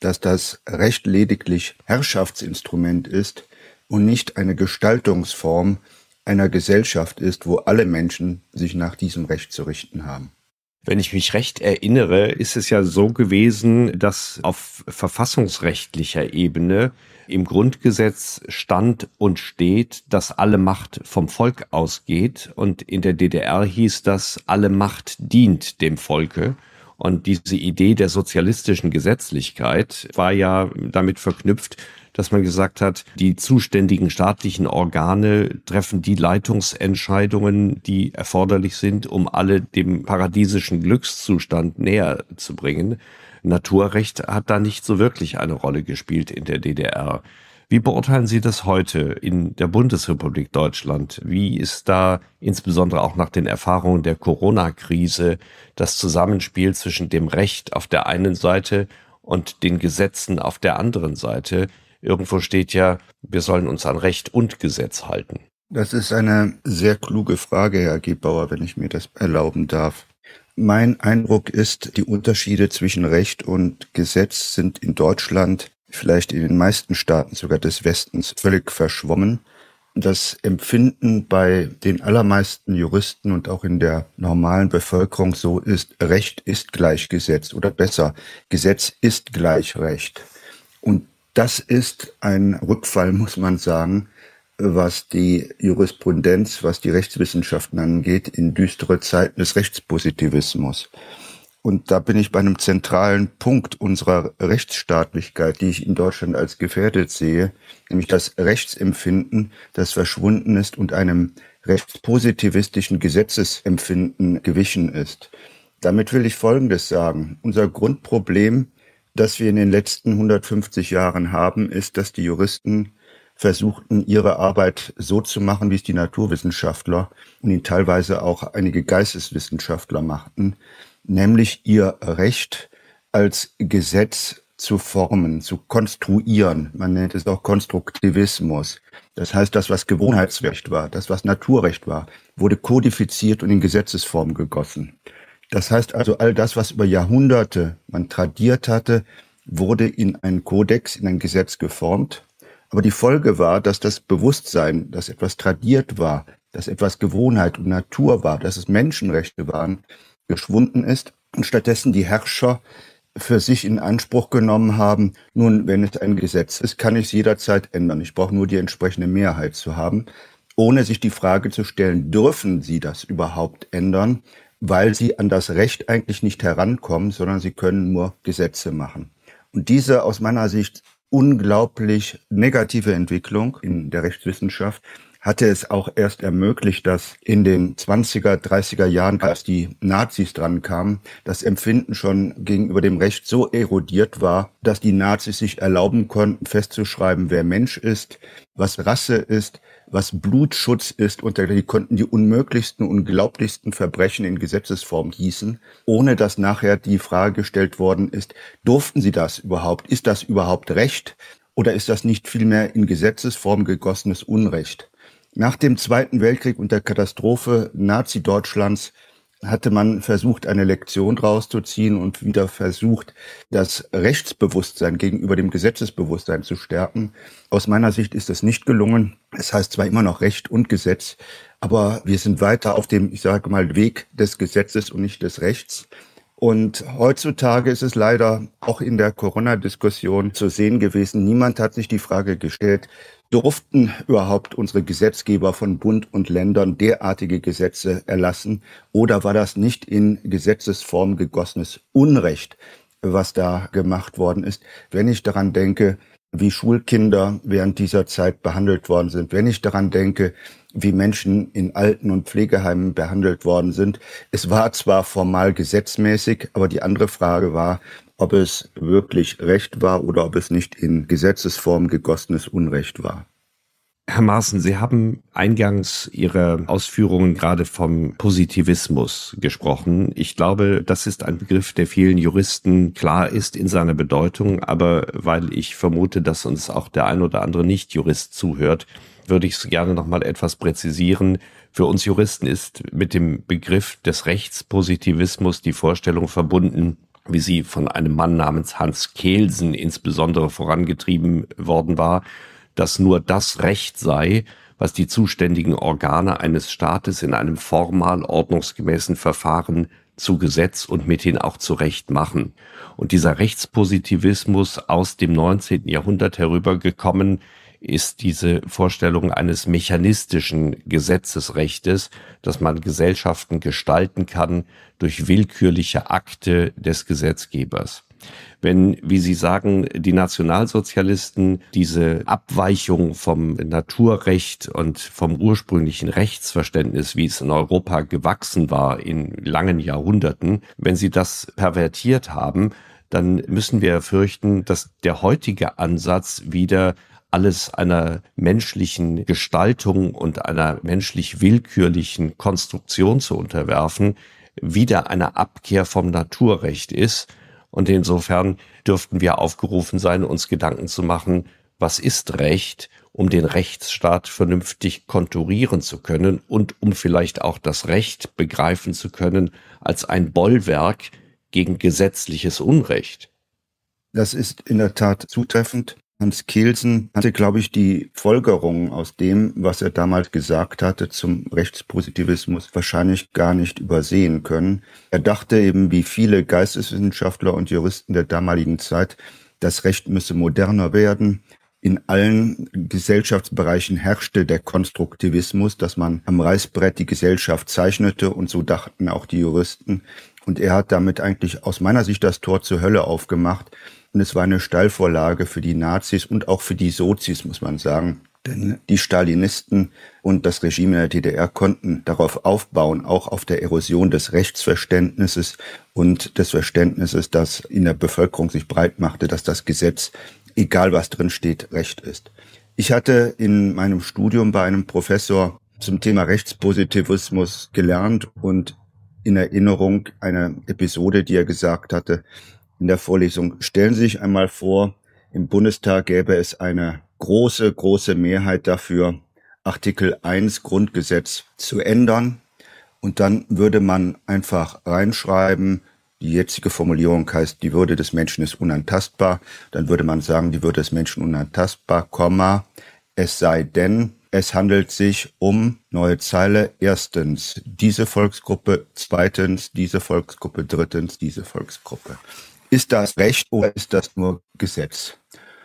dass das Recht lediglich Herrschaftsinstrument ist und nicht eine Gestaltungsform einer Gesellschaft ist, wo alle Menschen sich nach diesem Recht zu richten haben. Wenn ich mich recht erinnere, ist es ja so gewesen, dass auf verfassungsrechtlicher Ebene im Grundgesetz stand und steht, dass alle Macht vom Volk ausgeht. Und in der D D R hieß das, alle Macht dient dem Volke. Und diese Idee der sozialistischen Gesetzlichkeit war ja damit verknüpft, dass man gesagt hat, die zuständigen staatlichen Organe treffen die Leitungsentscheidungen, die erforderlich sind, um alle dem paradiesischen Glückszustand näher zu bringen. Naturrecht hat da nicht so wirklich eine Rolle gespielt in der D D R. Wie beurteilen Sie das heute in der Bundesrepublik Deutschland? Wie ist da insbesondere auch nach den Erfahrungen der Corona-Krise das Zusammenspiel zwischen dem Recht auf der einen Seite und den Gesetzen auf der anderen Seite? Irgendwo steht ja, wir sollen uns an Recht und Gesetz halten. Das ist eine sehr kluge Frage, Herr Gebauer, wenn ich mir das erlauben darf. Mein Eindruck ist, die Unterschiede zwischen Recht und Gesetz sind in Deutschland, vielleicht in den meisten Staaten sogar des Westens, völlig verschwommen. Das Empfinden bei den allermeisten Juristen und auch in der normalen Bevölkerung so ist, Recht ist gleich Gesetz oder besser, Gesetz ist gleich Recht. Und das ist ein Rückfall, muss man sagen, was die Jurisprudenz, was die Rechtswissenschaften angeht, in düstere Zeiten des Rechtspositivismus. Und da bin ich bei einem zentralen Punkt unserer Rechtsstaatlichkeit, die ich in Deutschland als gefährdet sehe, nämlich das Rechtsempfinden, das verschwunden ist und einem rechtspositivistischen Gesetzesempfinden gewichen ist. Damit will ich Folgendes sagen. Unser Grundproblem, das wir in den letzten hundertfünfzig Jahren haben, ist, dass die Juristen versuchten, ihre Arbeit so zu machen, wie es die Naturwissenschaftler und ihn teilweise auch einige Geisteswissenschaftler machten, nämlich ihr Recht als Gesetz zu formen, zu konstruieren. Man nennt es auch Konstruktivismus. Das heißt, das, was Gewohnheitsrecht war, das, was Naturrecht war, wurde kodifiziert und in Gesetzesform gegossen. Das heißt also, all das, was über Jahrhunderte man tradiert hatte, wurde in einen Kodex, in ein Gesetz geformt. Aber die Folge war, dass das Bewusstsein, dass etwas tradiert war, dass etwas Gewohnheit und Natur war, dass es Menschenrechte waren, geschwunden ist und stattdessen die Herrscher für sich in Anspruch genommen haben, nun, wenn es ein Gesetz ist, kann ich es jederzeit ändern. Ich brauche nur die entsprechende Mehrheit zu haben, ohne sich die Frage zu stellen, dürfen sie das überhaupt ändern, weil sie an das Recht eigentlich nicht herankommen, sondern sie können nur Gesetze machen. Und diese aus meiner Sicht unglaublich negative Entwicklung in der Rechtswissenschaft hatte es auch erst ermöglicht, dass in den zwanziger, dreißiger Jahren, als die Nazis dran kamen, das Empfinden schon gegenüber dem Recht so erodiert war, dass die Nazis sich erlauben konnten, festzuschreiben, wer Mensch ist, was Rasse ist, was Blutschutz ist, und die konnten die unmöglichsten, unglaublichsten Verbrechen in Gesetzesform gießen, ohne dass nachher die Frage gestellt worden ist, durften sie das überhaupt? Ist das überhaupt Recht? Oder ist das nicht vielmehr in Gesetzesform gegossenes Unrecht? Nach dem Zweiten Weltkrieg und der Katastrophe Nazi-Deutschlands hatte man versucht, eine Lektion draus zu ziehen und wieder versucht, das Rechtsbewusstsein gegenüber dem Gesetzesbewusstsein zu stärken. Aus meiner Sicht ist das nicht gelungen. Es heißt zwar immer noch Recht und Gesetz, aber wir sind weiter auf dem, ich sage mal, Weg des Gesetzes und nicht des Rechts. Und heutzutage ist es leider auch in der Corona-Diskussion zu sehen gewesen, niemand hat sich die Frage gestellt, durften überhaupt unsere Gesetzgeber von Bund und Ländern derartige Gesetze erlassen, oder war das nicht in Gesetzesform gegossenes Unrecht, was da gemacht worden ist? Wenn ich daran denke, wie Schulkinder während dieser Zeit behandelt worden sind, wenn ich daran denke, wie Menschen in Alten- und Pflegeheimen behandelt worden sind. Es war zwar formal gesetzmäßig, aber die andere Frage war, ob es wirklich Recht war oder ob es nicht in Gesetzesform gegossenes Unrecht war. Herr Maaßen, Sie haben eingangs Ihrer Ausführungen gerade vom Positivismus gesprochen. Ich glaube, das ist ein Begriff, der vielen Juristen klar ist in seiner Bedeutung, aber weil ich vermute, dass uns auch der ein oder andere Nicht-Jurist zuhört, würde ich es gerne noch mal etwas präzisieren. Für uns Juristen ist mit dem Begriff des Rechtspositivismus die Vorstellung verbunden, wie sie von einem Mann namens Hans Kelsen insbesondere vorangetrieben worden war, dass nur das Recht sei, was die zuständigen Organe eines Staates in einem formal ordnungsgemäßen Verfahren zu Gesetz und mithin auch zu Recht machen. Und dieser Rechtspositivismus aus dem neunzehnten Jahrhundert herübergekommen ist diese Vorstellung eines mechanistischen Gesetzesrechtes, dass man Gesellschaften gestalten kann durch willkürliche Akte des Gesetzgebers. Wenn, wie Sie sagen, die Nationalsozialisten diese Abweichung vom Naturrecht und vom ursprünglichen Rechtsverständnis, wie es in Europa gewachsen war in langen Jahrhunderten, wenn sie das pervertiert haben, dann müssen wir fürchten, dass der heutige Ansatz wieder alles einer menschlichen Gestaltung und einer menschlich willkürlichen Konstruktion zu unterwerfen, wieder eine Abkehr vom Naturrecht ist. Und insofern dürften wir aufgerufen sein, uns Gedanken zu machen, was ist Recht, um den Rechtsstaat vernünftig konturieren zu können und um vielleicht auch das Recht begreifen zu können als ein Bollwerk gegen gesetzliches Unrecht. Das ist in der Tat zutreffend. Hans Kelsen hatte, glaube ich, die Folgerungen aus dem, was er damals gesagt hatte zum Rechtspositivismus, wahrscheinlich gar nicht übersehen können. Er dachte eben, wie viele Geisteswissenschaftler und Juristen der damaligen Zeit, das Recht müsse moderner werden. In allen Gesellschaftsbereichen herrschte der Konstruktivismus, dass man am Reißbrett die Gesellschaft zeichnete, und so dachten auch die Juristen. Und er hat damit eigentlich aus meiner Sicht das Tor zur Hölle aufgemacht. Und es war eine Steilvorlage für die Nazis und auch für die Sozis, muss man sagen. Denn die Stalinisten und das Regime in der D D R konnten darauf aufbauen, auch auf der Erosion des Rechtsverständnisses und des Verständnisses, das in der Bevölkerung sich breit machte, dass das Gesetz, egal was drin steht, Recht ist. Ich hatte in meinem Studium bei einem Professor zum Thema Rechtspositivismus gelernt und in Erinnerung eine Episode, die er gesagt hatte in der Vorlesung: Stellen Sie sich einmal vor, im Bundestag gäbe es eine große, große Mehrheit dafür, Artikel eins Grundgesetz zu ändern, und dann würde man einfach reinschreiben, die jetzige Formulierung heißt, die Würde des Menschen ist unantastbar, dann würde man sagen, die Würde des Menschen unantastbar, Komma, es sei denn, es handelt sich um, neue Zeile, erstens diese Volksgruppe, zweitens diese Volksgruppe, drittens diese Volksgruppe. Ist das Recht oder ist das nur Gesetz?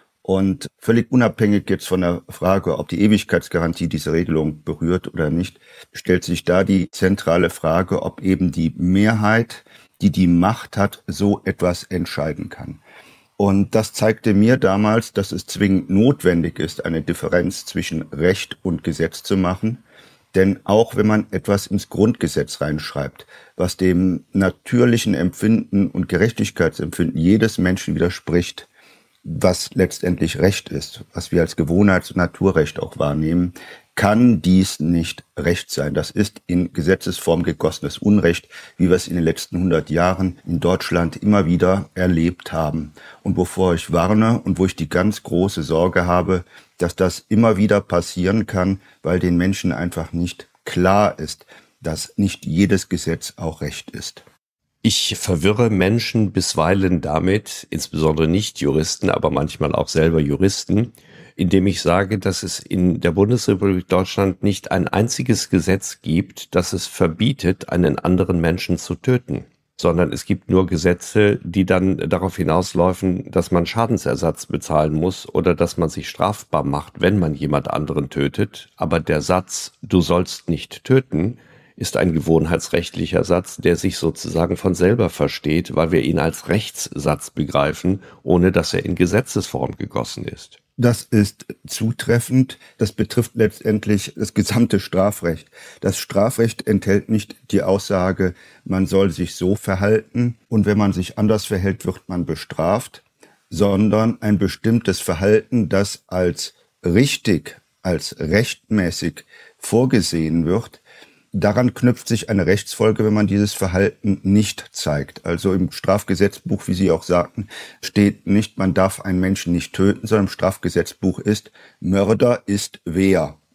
Und völlig unabhängig jetzt von der Frage, ob die Ewigkeitsgarantie diese Regelung berührt oder nicht, stellt sich da die zentrale Frage, ob eben die Mehrheit, die die Macht hat, so etwas entscheiden kann. Und das zeigte mir damals, dass es zwingend notwendig ist, eine Differenz zwischen Recht und Gesetz zu machen. Denn auch wenn man etwas ins Grundgesetz reinschreibt, was dem natürlichen Empfinden und Gerechtigkeitsempfinden jedes Menschen widerspricht, was letztendlich Recht ist, was wir als Gewohnheits- und Naturrecht auch wahrnehmen, kann dies nicht Recht sein. Das ist in Gesetzesform gegossenes Unrecht, wie wir es in den letzten hundert Jahren in Deutschland immer wieder erlebt haben. Und wovor ich warne und wo ich die ganz große Sorge habe, dass das immer wieder passieren kann, weil den Menschen einfach nicht klar ist, dass nicht jedes Gesetz auch Recht ist. Ich verwirre Menschen bisweilen damit, insbesondere Nicht-Juristen, aber manchmal auch selber Juristen, indem ich sage, dass es in der Bundesrepublik Deutschland nicht ein einziges Gesetz gibt, das es verbietet, einen anderen Menschen zu töten, sondern es gibt nur Gesetze, die dann darauf hinauslaufen, dass man Schadensersatz bezahlen muss oder dass man sich strafbar macht, wenn man jemand anderen tötet. Aber der Satz, du sollst nicht töten, ist ein gewohnheitsrechtlicher Satz, der sich sozusagen von selber versteht, weil wir ihn als Rechtssatz begreifen, ohne dass er in Gesetzesform gegossen ist. Das ist zutreffend. Das betrifft letztendlich das gesamte Strafrecht. Das Strafrecht enthält nicht die Aussage, man soll sich so verhalten und wenn man sich anders verhält, wird man bestraft, sondern ein bestimmtes Verhalten, das als richtig, als rechtmäßig vorgesehen wird. Daran knüpft sich eine Rechtsfolge, wenn man dieses Verhalten nicht zeigt. Also im Strafgesetzbuch, wie Sie auch sagten, steht nicht, man darf einen Menschen nicht töten, sondern im Strafgesetzbuch ist, Mörder ist wer.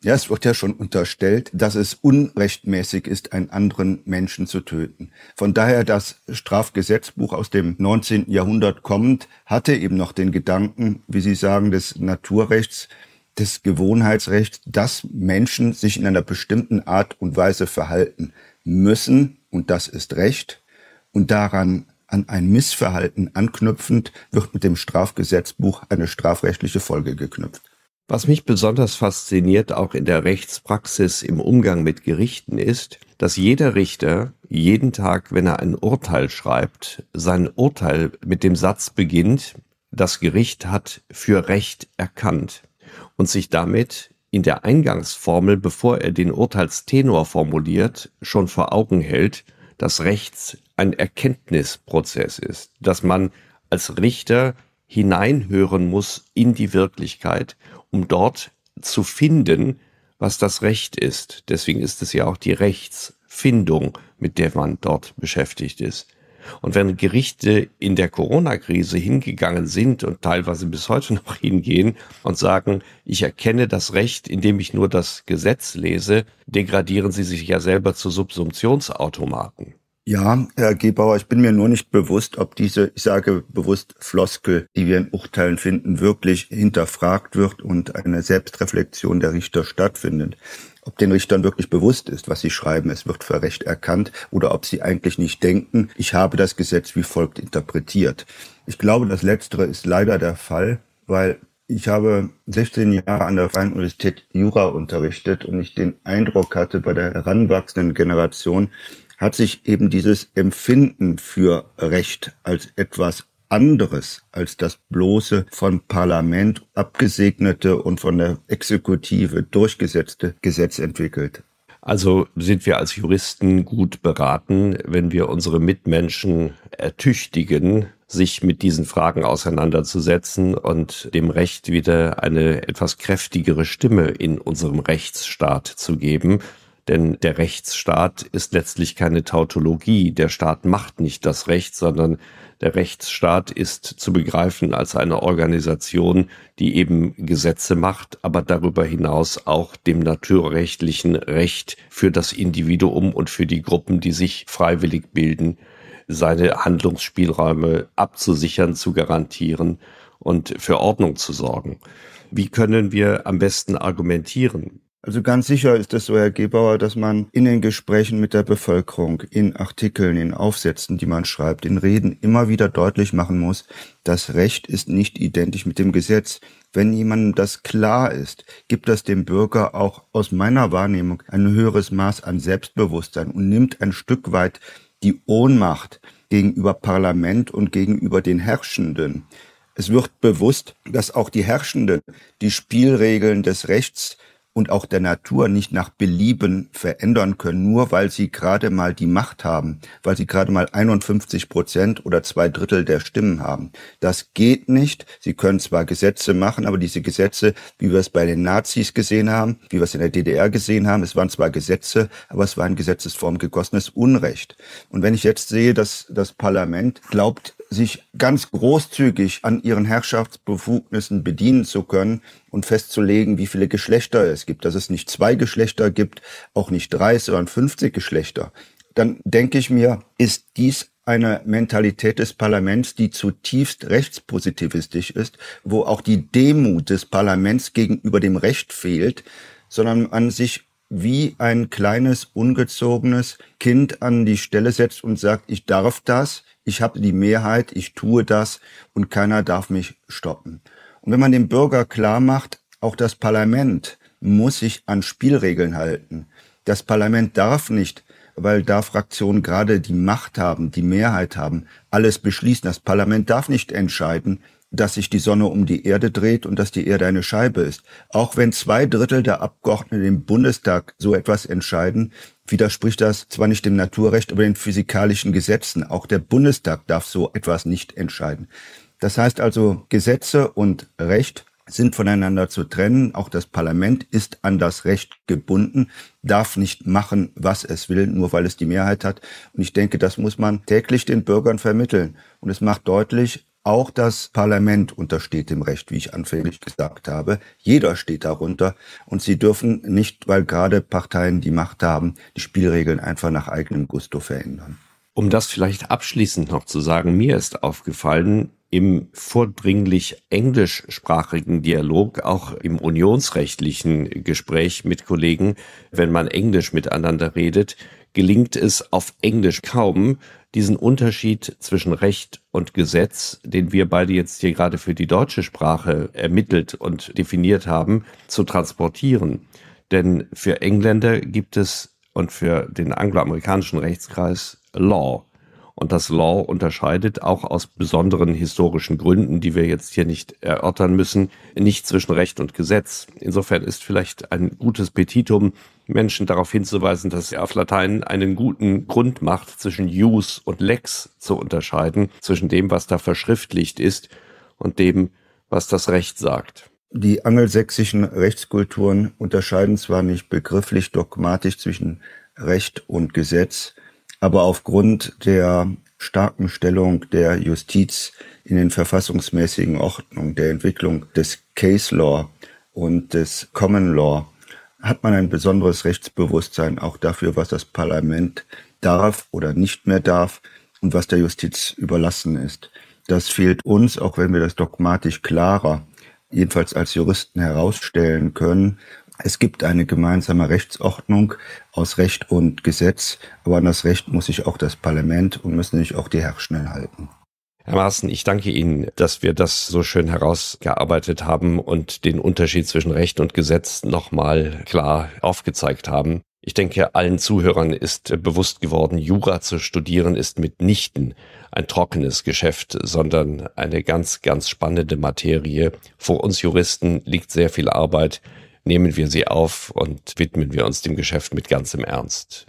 Ja, es wird ja schon unterstellt, dass es unrechtmäßig ist, einen anderen Menschen zu töten. Von daher, das Strafgesetzbuch aus dem neunzehnten Jahrhundert kommend, hatte eben noch den Gedanken, wie Sie sagen, des Naturrechts, des Gewohnheitsrechts, dass Menschen sich in einer bestimmten Art und Weise verhalten müssen, und das ist Recht, und daran an ein Missverhalten anknüpfend wird mit dem Strafgesetzbuch eine strafrechtliche Folge geknüpft. Was mich besonders fasziniert, auch in der Rechtspraxis im Umgang mit Gerichten, ist, dass jeder Richter jeden Tag, wenn er ein Urteil schreibt, sein Urteil mit dem Satz beginnt, das Gericht hat für Recht erkannt und sich damit in der Eingangsformel, bevor er den Urteilstenor formuliert, schon vor Augen hält, dass Rechts ein Erkenntnisprozess ist, dass man als Richter hineinhören muss in die Wirklichkeit, um dort zu finden, was das Recht ist. Deswegen ist es ja auch die Rechtsfindung, mit der man dort beschäftigt ist. Und wenn Gerichte in der Corona-Krise hingegangen sind und teilweise bis heute noch hingehen und sagen, ich erkenne das Recht, indem ich nur das Gesetz lese, degradieren sie sich ja selber zu Subsumptionsautomaten. Ja, Herr Gebauer, ich bin mir nur nicht bewusst, ob diese, ich sage bewusst, Floskel, die wir in Urteilen finden, wirklich hinterfragt wird und eine Selbstreflexion der Richter stattfindet. Ob den Richtern wirklich bewusst ist, was sie schreiben, es wird für Recht erkannt, oder ob sie eigentlich nicht denken, ich habe das Gesetz wie folgt interpretiert. Ich glaube, das Letztere ist leider der Fall, weil ich habe sechzehn Jahre an der Freien Universität Jura unterrichtet und ich den Eindruck hatte, bei der heranwachsenden Generation hat sich eben dieses Empfinden für Recht als etwas anderes als das bloße von Parlament abgesegnete und von der Exekutive durchgesetzte Gesetz entwickelt. Also sind wir als Juristen gut beraten, wenn wir unsere Mitmenschen ertüchtigen, sich mit diesen Fragen auseinanderzusetzen und dem Recht wieder eine etwas kräftigere Stimme in unserem Rechtsstaat zu geben. Denn der Rechtsstaat ist letztlich keine Tautologie. Der Staat macht nicht das Recht, sondern der Rechtsstaat ist zu begreifen als eine Organisation, die eben Gesetze macht, aber darüber hinaus auch dem naturrechtlichen Recht für das Individuum und für die Gruppen, die sich freiwillig bilden, seine Handlungsspielräume abzusichern, zu garantieren und für Ordnung zu sorgen. Wie können wir am besten argumentieren? Also ganz sicher ist es so, Herr Gebauer, dass man in den Gesprächen mit der Bevölkerung, in Artikeln, in Aufsätzen, die man schreibt, in Reden immer wieder deutlich machen muss, das Recht ist nicht identisch mit dem Gesetz. Wenn jemandem das klar ist, gibt das dem Bürger auch aus meiner Wahrnehmung ein höheres Maß an Selbstbewusstsein und nimmt ein Stück weit die Ohnmacht gegenüber Parlament und gegenüber den Herrschenden. Es wird bewusst, dass auch die Herrschenden die Spielregeln des Rechts und auch der Natur nicht nach Belieben verändern können, nur weil sie gerade mal die Macht haben, weil sie gerade mal einundfünfzig Prozent oder zwei Drittel der Stimmen haben. Das geht nicht. Sie können zwar Gesetze machen, aber diese Gesetze, wie wir es bei den Nazis gesehen haben, wie wir es in der D D R gesehen haben, es waren zwar Gesetze, aber es war in Gesetzesform gegossenes Unrecht. Und wenn ich jetzt sehe, dass das Parlament glaubt, sich ganz großzügig an ihren Herrschaftsbefugnissen bedienen zu können und festzulegen, wie viele Geschlechter es gibt, dass es nicht zwei Geschlechter gibt, auch nicht drei, sondern fünfzig Geschlechter, dann denke ich mir, ist dies eine Mentalität des Parlaments, die zutiefst rechtspositivistisch ist, wo auch die Demut des Parlaments gegenüber dem Recht fehlt, sondern man sich wie ein kleines, ungezogenes Kind an die Stelle setzt und sagt, ich darf das, ich habe die Mehrheit, ich tue das und keiner darf mich stoppen. Und wenn man dem Bürger klar macht, auch das Parlament muss sich an Spielregeln halten. Das Parlament darf nicht, weil da Fraktionen gerade die Macht haben, die Mehrheit haben, alles beschließen. Das Parlament darf nicht entscheiden, dass sich die Sonne um die Erde dreht und dass die Erde eine Scheibe ist. Auch wenn zwei Drittel der Abgeordneten im Bundestag so etwas entscheiden, widerspricht das zwar nicht dem Naturrecht, aber den physikalischen Gesetzen. Auch der Bundestag darf so etwas nicht entscheiden. Das heißt also, Gesetze und Recht sind voneinander zu trennen. Auch das Parlament ist an das Recht gebunden, darf nicht machen, was es will, nur weil es die Mehrheit hat. Und ich denke, das muss man täglich den Bürgern vermitteln. Und es macht deutlich, Auch das Parlament untersteht dem Recht, wie ich anfänglich gesagt habe. Jeder steht darunter und sie dürfen nicht, weil gerade Parteien die Macht haben, die Spielregeln einfach nach eigenem Gusto verändern. Um das vielleicht abschließend noch zu sagen, mir ist aufgefallen, im vordringlich englischsprachigen Dialog, auch im unionsrechtlichen Gespräch mit Kollegen, wenn man Englisch miteinander redet, gelingt es auf Englisch kaum, diesen Unterschied zwischen Recht und Gesetz, den wir beide jetzt hier gerade für die deutsche Sprache ermittelt und definiert haben, zu transportieren. Denn für Engländer gibt es und für den angloamerikanischen Rechtskreis Law. Und das Law unterscheidet auch aus besonderen historischen Gründen, die wir jetzt hier nicht erörtern müssen, nicht zwischen Recht und Gesetz. Insofern ist vielleicht ein gutes Petitum, Menschen darauf hinzuweisen, dass er auf Latein einen guten Grund macht, zwischen Jus und Lex zu unterscheiden, zwischen dem, was da verschriftlicht ist und dem, was das Recht sagt. Die angelsächsischen Rechtskulturen unterscheiden zwar nicht begrifflich dogmatisch zwischen Recht und Gesetz, aber aufgrund der starken Stellung der Justiz in den verfassungsmäßigen Ordnungen, der Entwicklung des Case Law und des Common Law, hat man ein besonderes Rechtsbewusstsein auch dafür, was das Parlament darf oder nicht mehr darf und was der Justiz überlassen ist. Das fehlt uns, auch wenn wir das dogmatisch klarer, jedenfalls als Juristen, herausstellen können. Es gibt eine gemeinsame Rechtsordnung aus Recht und Gesetz, aber an das Recht muss sich auch das Parlament und müssen sich auch die Herrschenden halten. Herr Maaßen, ich danke Ihnen, dass wir das so schön herausgearbeitet haben und den Unterschied zwischen Recht und Gesetz nochmal klar aufgezeigt haben. Ich denke, allen Zuhörern ist bewusst geworden, Jura zu studieren ist mitnichten ein trockenes Geschäft, sondern eine ganz, ganz spannende Materie. Vor uns Juristen liegt sehr viel Arbeit. Nehmen wir sie auf und widmen wir uns dem Geschäft mit ganzem Ernst.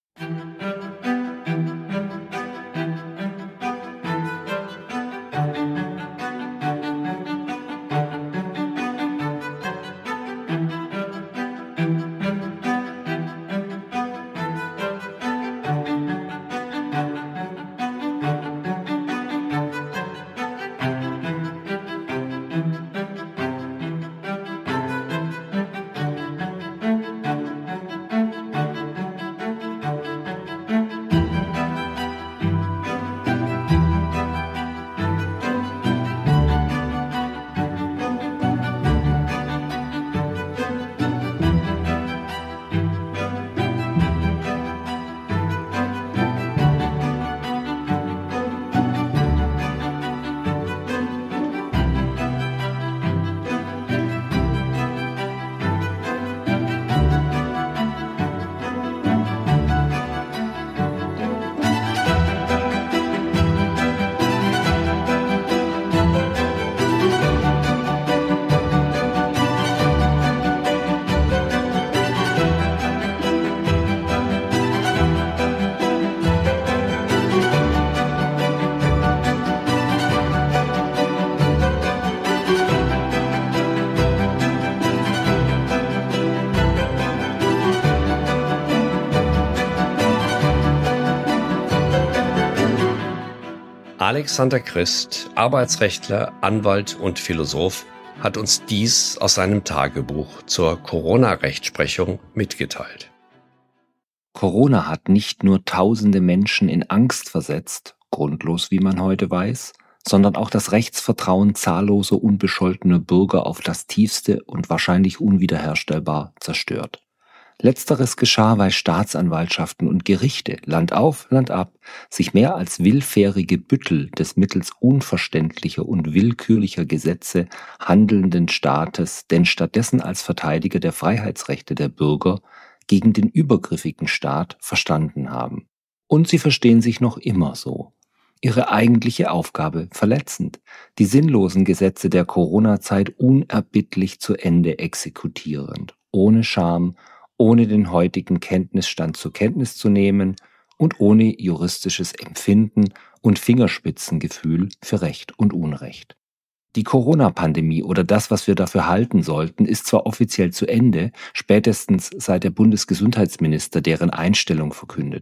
Alexander Christ, Arbeitsrechtler, Anwalt und Philosoph, hat uns dies aus seinem Tagebuch zur Corona-Rechtsprechung mitgeteilt. Corona hat nicht nur tausende Menschen in Angst versetzt, grundlos wie man heute weiß, sondern auch das Rechtsvertrauen zahlloser unbescholtener Bürger auf das Tiefste und wahrscheinlich unwiederherstellbar zerstört. Letzteres geschah, weil Staatsanwaltschaften und Gerichte, Land auf, Land ab, sich mehr als willfährige Büttel des mittels unverständlicher und willkürlicher Gesetze handelnden Staates denn stattdessen als Verteidiger der Freiheitsrechte der Bürger gegen den übergriffigen Staat verstanden haben. Und sie verstehen sich noch immer so. Ihre eigentliche Aufgabe verletzend, die sinnlosen Gesetze der Corona-Zeit unerbittlich zu Ende exekutierend, ohne Scham, ohne den heutigen Kenntnisstand zur Kenntnis zu nehmen und ohne juristisches Empfinden und Fingerspitzengefühl für Recht und Unrecht. Die Corona-Pandemie oder das, was wir dafür halten sollten, ist zwar offiziell zu Ende, spätestens seit der Bundesgesundheitsminister deren Einstellung verkündet hat.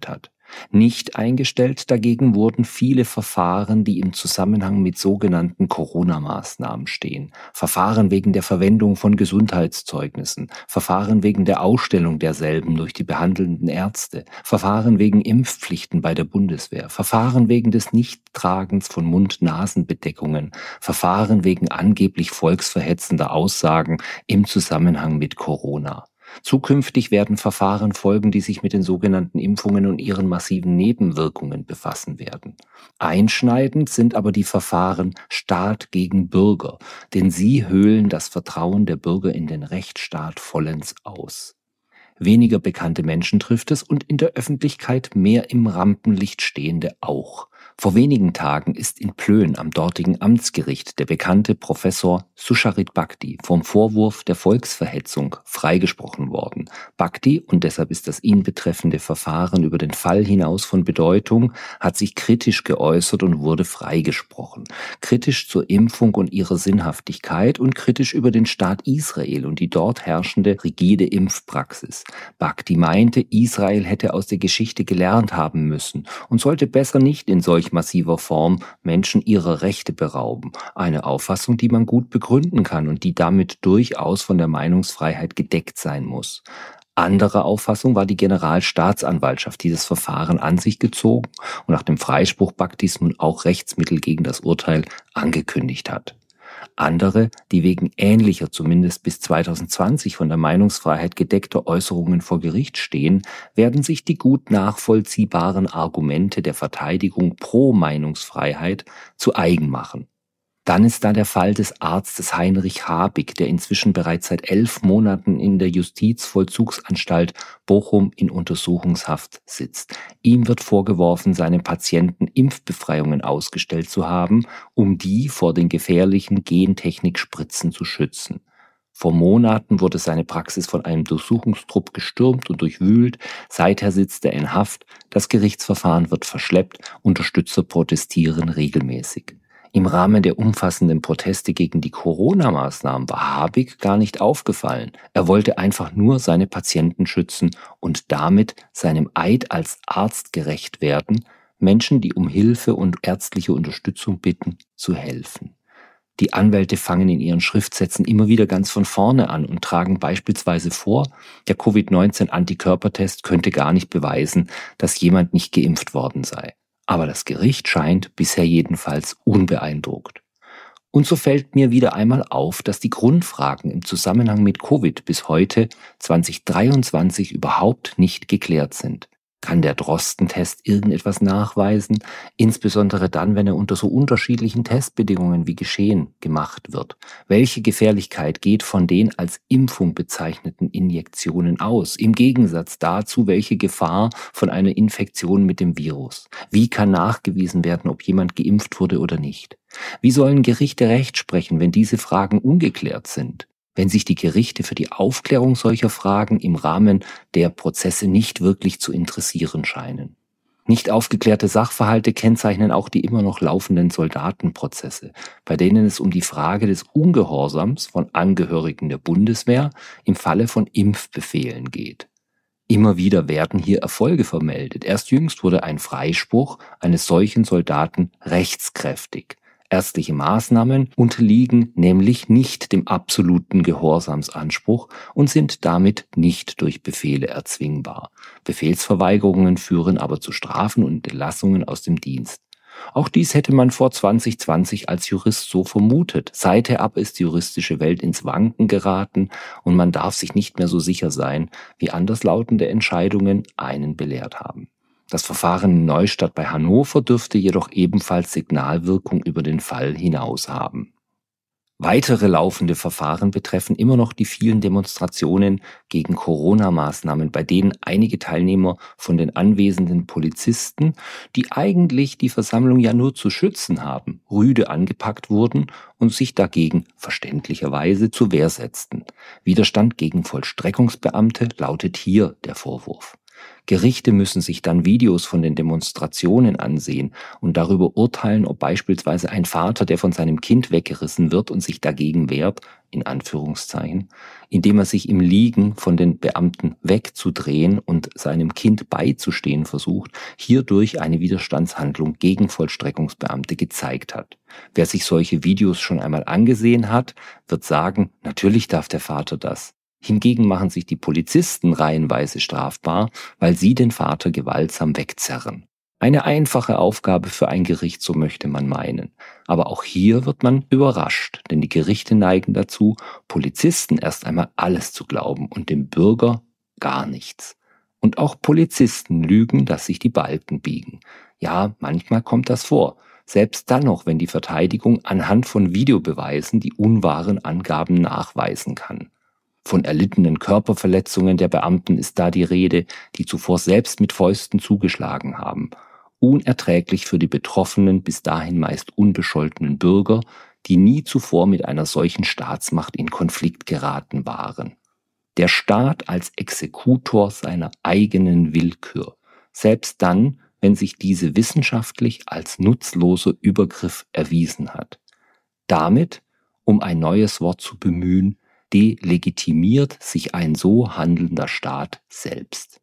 Nicht eingestellt dagegen wurden viele Verfahren, die im Zusammenhang mit sogenannten Corona-Maßnahmen stehen. Verfahren wegen der Verwendung von Gesundheitszeugnissen, Verfahren wegen der Ausstellung derselben durch die behandelnden Ärzte, Verfahren wegen Impfpflichten bei der Bundeswehr, Verfahren wegen des Nichttragens von Mund-Nasen-Bedeckungen, Verfahren wegen angeblich volksverhetzender Aussagen im Zusammenhang mit Corona. Zukünftig werden Verfahren folgen, die sich mit den sogenannten Impfungen und ihren massiven Nebenwirkungen befassen werden. Einschneidend sind aber die Verfahren Staat gegen Bürger, denn sie höhlen das Vertrauen der Bürger in den Rechtsstaat vollends aus. Weniger bekannte Menschen trifft es und in der Öffentlichkeit mehr im Rampenlicht stehende auch. Vor wenigen Tagen ist in Plön am dortigen Amtsgericht der bekannte Professor Susharit Bhakdi vom Vorwurf der Volksverhetzung freigesprochen worden. Bhakdi, und deshalb ist das ihn betreffende Verfahren über den Fall hinaus von Bedeutung, hat sich kritisch geäußert und wurde freigesprochen. Kritisch zur Impfung und ihrer Sinnhaftigkeit und kritisch über den Staat Israel und die dort herrschende rigide Impfpraxis. Bhakdi meinte, Israel hätte aus der Geschichte gelernt haben müssen und sollte besser nicht in solch massiver Form Menschen ihrer Rechte berauben. Eine Auffassung, die man gut begründen kann und die damit durchaus von der Meinungsfreiheit gedeckt sein muss. Andere Auffassung war die Generalstaatsanwaltschaft, die das Verfahren an sich gezogen und nach dem Freispruch Bhakdis nun auch Rechtsmittel gegen das Urteil angekündigt hat. Andere, die wegen ähnlicher, zumindest bis zweitausendzwanzig von der Meinungsfreiheit gedeckter Äußerungen vor Gericht stehen, werden sich die gut nachvollziehbaren Argumente der Verteidigung pro Meinungsfreiheit zu eigen machen. Dann ist da der Fall des Arztes Heinrich Habig, der inzwischen bereits seit elf Monaten in der Justizvollzugsanstalt Bochum in Untersuchungshaft sitzt. Ihm wird vorgeworfen, seine Patienten Impfbefreiungen ausgestellt zu haben, um die vor den gefährlichen Gentechnikspritzen zu schützen. Vor Monaten wurde seine Praxis von einem Durchsuchungstrupp gestürmt und durchwühlt. Seither sitzt er in Haft. Das Gerichtsverfahren wird verschleppt. Unterstützer protestieren regelmäßig. Im Rahmen der umfassenden Proteste gegen die Corona-Maßnahmen war Habig gar nicht aufgefallen. Er wollte einfach nur seine Patienten schützen und damit seinem Eid als Arzt gerecht werden, Menschen, die um Hilfe und ärztliche Unterstützung bitten, zu helfen. Die Anwälte fangen in ihren Schriftsätzen immer wieder ganz von vorne an und tragen beispielsweise vor, der Covid neunzehn Antikörpertest könnte gar nicht beweisen, dass jemand nicht geimpft worden sei. Aber das Gericht scheint bisher jedenfalls unbeeindruckt. Und so fällt mir wieder einmal auf, dass die Grundfragen im Zusammenhang mit Covid bis heute zweitausenddreiundzwanzig überhaupt nicht geklärt sind. Kann der Drosten-Test irgendetwas nachweisen, insbesondere dann, wenn er unter so unterschiedlichen Testbedingungen wie geschehen gemacht wird? Welche Gefährlichkeit geht von den als Impfung bezeichneten Injektionen aus, im Gegensatz dazu, welche Gefahr von einer Infektion mit dem Virus? Wie kann nachgewiesen werden, ob jemand geimpft wurde oder nicht? Wie sollen Gerichte Recht sprechen, wenn diese Fragen ungeklärt sind? Wenn sich die Gerichte für die Aufklärung solcher Fragen im Rahmen der Prozesse nicht wirklich zu interessieren scheinen. Nicht aufgeklärte Sachverhalte kennzeichnen auch die immer noch laufenden Soldatenprozesse, bei denen es um die Frage des Ungehorsams von Angehörigen der Bundeswehr im Falle von Impfbefehlen geht. Immer wieder werden hier Erfolge vermeldet. Erst jüngst wurde ein Freispruch eines solchen Soldaten rechtskräftig. Ärztliche Maßnahmen unterliegen nämlich nicht dem absoluten Gehorsamsanspruch und sind damit nicht durch Befehle erzwingbar. Befehlsverweigerungen führen aber zu Strafen und Entlassungen aus dem Dienst. Auch dies hätte man vor zwanzig zwanzig als Jurist so vermutet. Seither aber ist die juristische Welt ins Wanken geraten und man darf sich nicht mehr so sicher sein, wie anderslautende Entscheidungen einen belehrt haben. Das Verfahren in Neustadt bei Hannover dürfte jedoch ebenfalls Signalwirkung über den Fall hinaus haben. Weitere laufende Verfahren betreffen immer noch die vielen Demonstrationen gegen Corona-Maßnahmen, bei denen einige Teilnehmer von den anwesenden Polizisten, die eigentlich die Versammlung ja nur zu schützen haben, rüde angepackt wurden und sich dagegen verständlicherweise zur Wehr setzten. Widerstand gegen Vollstreckungsbeamte lautet hier der Vorwurf. Gerichte müssen sich dann Videos von den Demonstrationen ansehen und darüber urteilen, ob beispielsweise ein Vater, der von seinem Kind weggerissen wird und sich dagegen wehrt, in Anführungszeichen, indem er sich im Liegen von den Beamten wegzudrehen und seinem Kind beizustehen versucht, hierdurch eine Widerstandshandlung gegen Vollstreckungsbeamte gezeigt hat. Wer sich solche Videos schon einmal angesehen hat, wird sagen, natürlich darf der Vater das. Hingegen machen sich die Polizisten reihenweise strafbar, weil sie den Vater gewaltsam wegzerren. Eine einfache Aufgabe für ein Gericht, so möchte man meinen. Aber auch hier wird man überrascht, denn die Gerichte neigen dazu, Polizisten erst einmal alles zu glauben und dem Bürger gar nichts. Und auch Polizisten lügen, dass sich die Balken biegen. Ja, manchmal kommt das vor. Selbst dann noch, wenn die Verteidigung anhand von Videobeweisen die unwahren Angaben nachweisen kann. Von erlittenen Körperverletzungen der Beamten ist da die Rede, die zuvor selbst mit Fäusten zugeschlagen haben. Unerträglich für die betroffenen, bis dahin meist unbescholtenen Bürger, die nie zuvor mit einer solchen Staatsmacht in Konflikt geraten waren. Der Staat als Exekutor seiner eigenen Willkür, selbst dann, wenn sich diese wissenschaftlich als nutzloser Übergriff erwiesen hat. Damit, um ein neues Wort zu bemühen, delegitimiert sich ein so handelnder Staat selbst.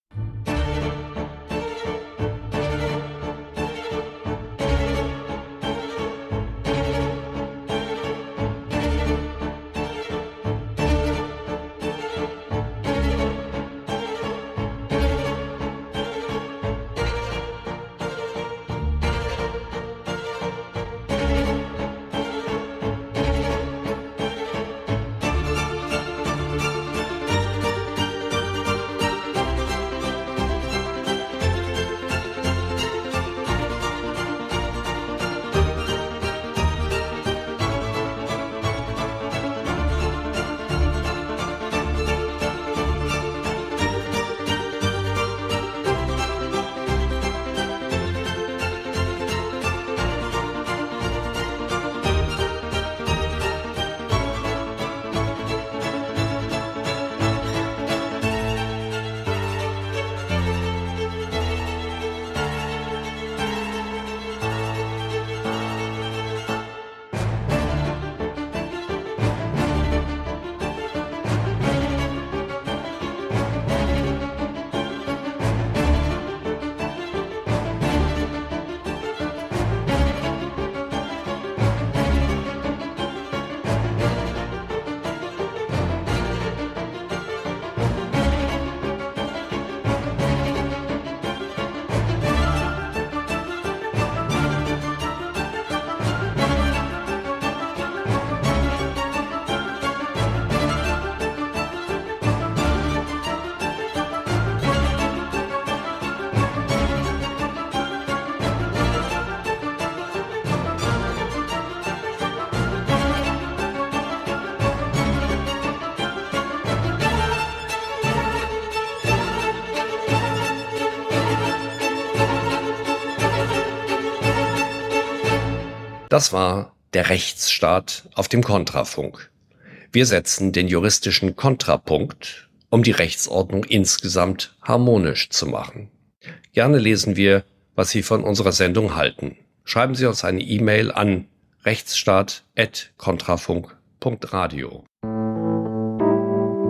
Das war der Rechtsstaat auf dem Kontrafunk. Wir setzen den juristischen Kontrapunkt, um die Rechtsordnung insgesamt harmonisch zu machen. Gerne lesen wir, was Sie von unserer Sendung halten. Schreiben Sie uns eine E-Mail an rechtsstaat at kontrafunk punkt radio.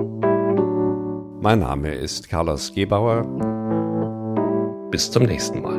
Mein Name ist Carlos Gebauer. Bis zum nächsten Mal.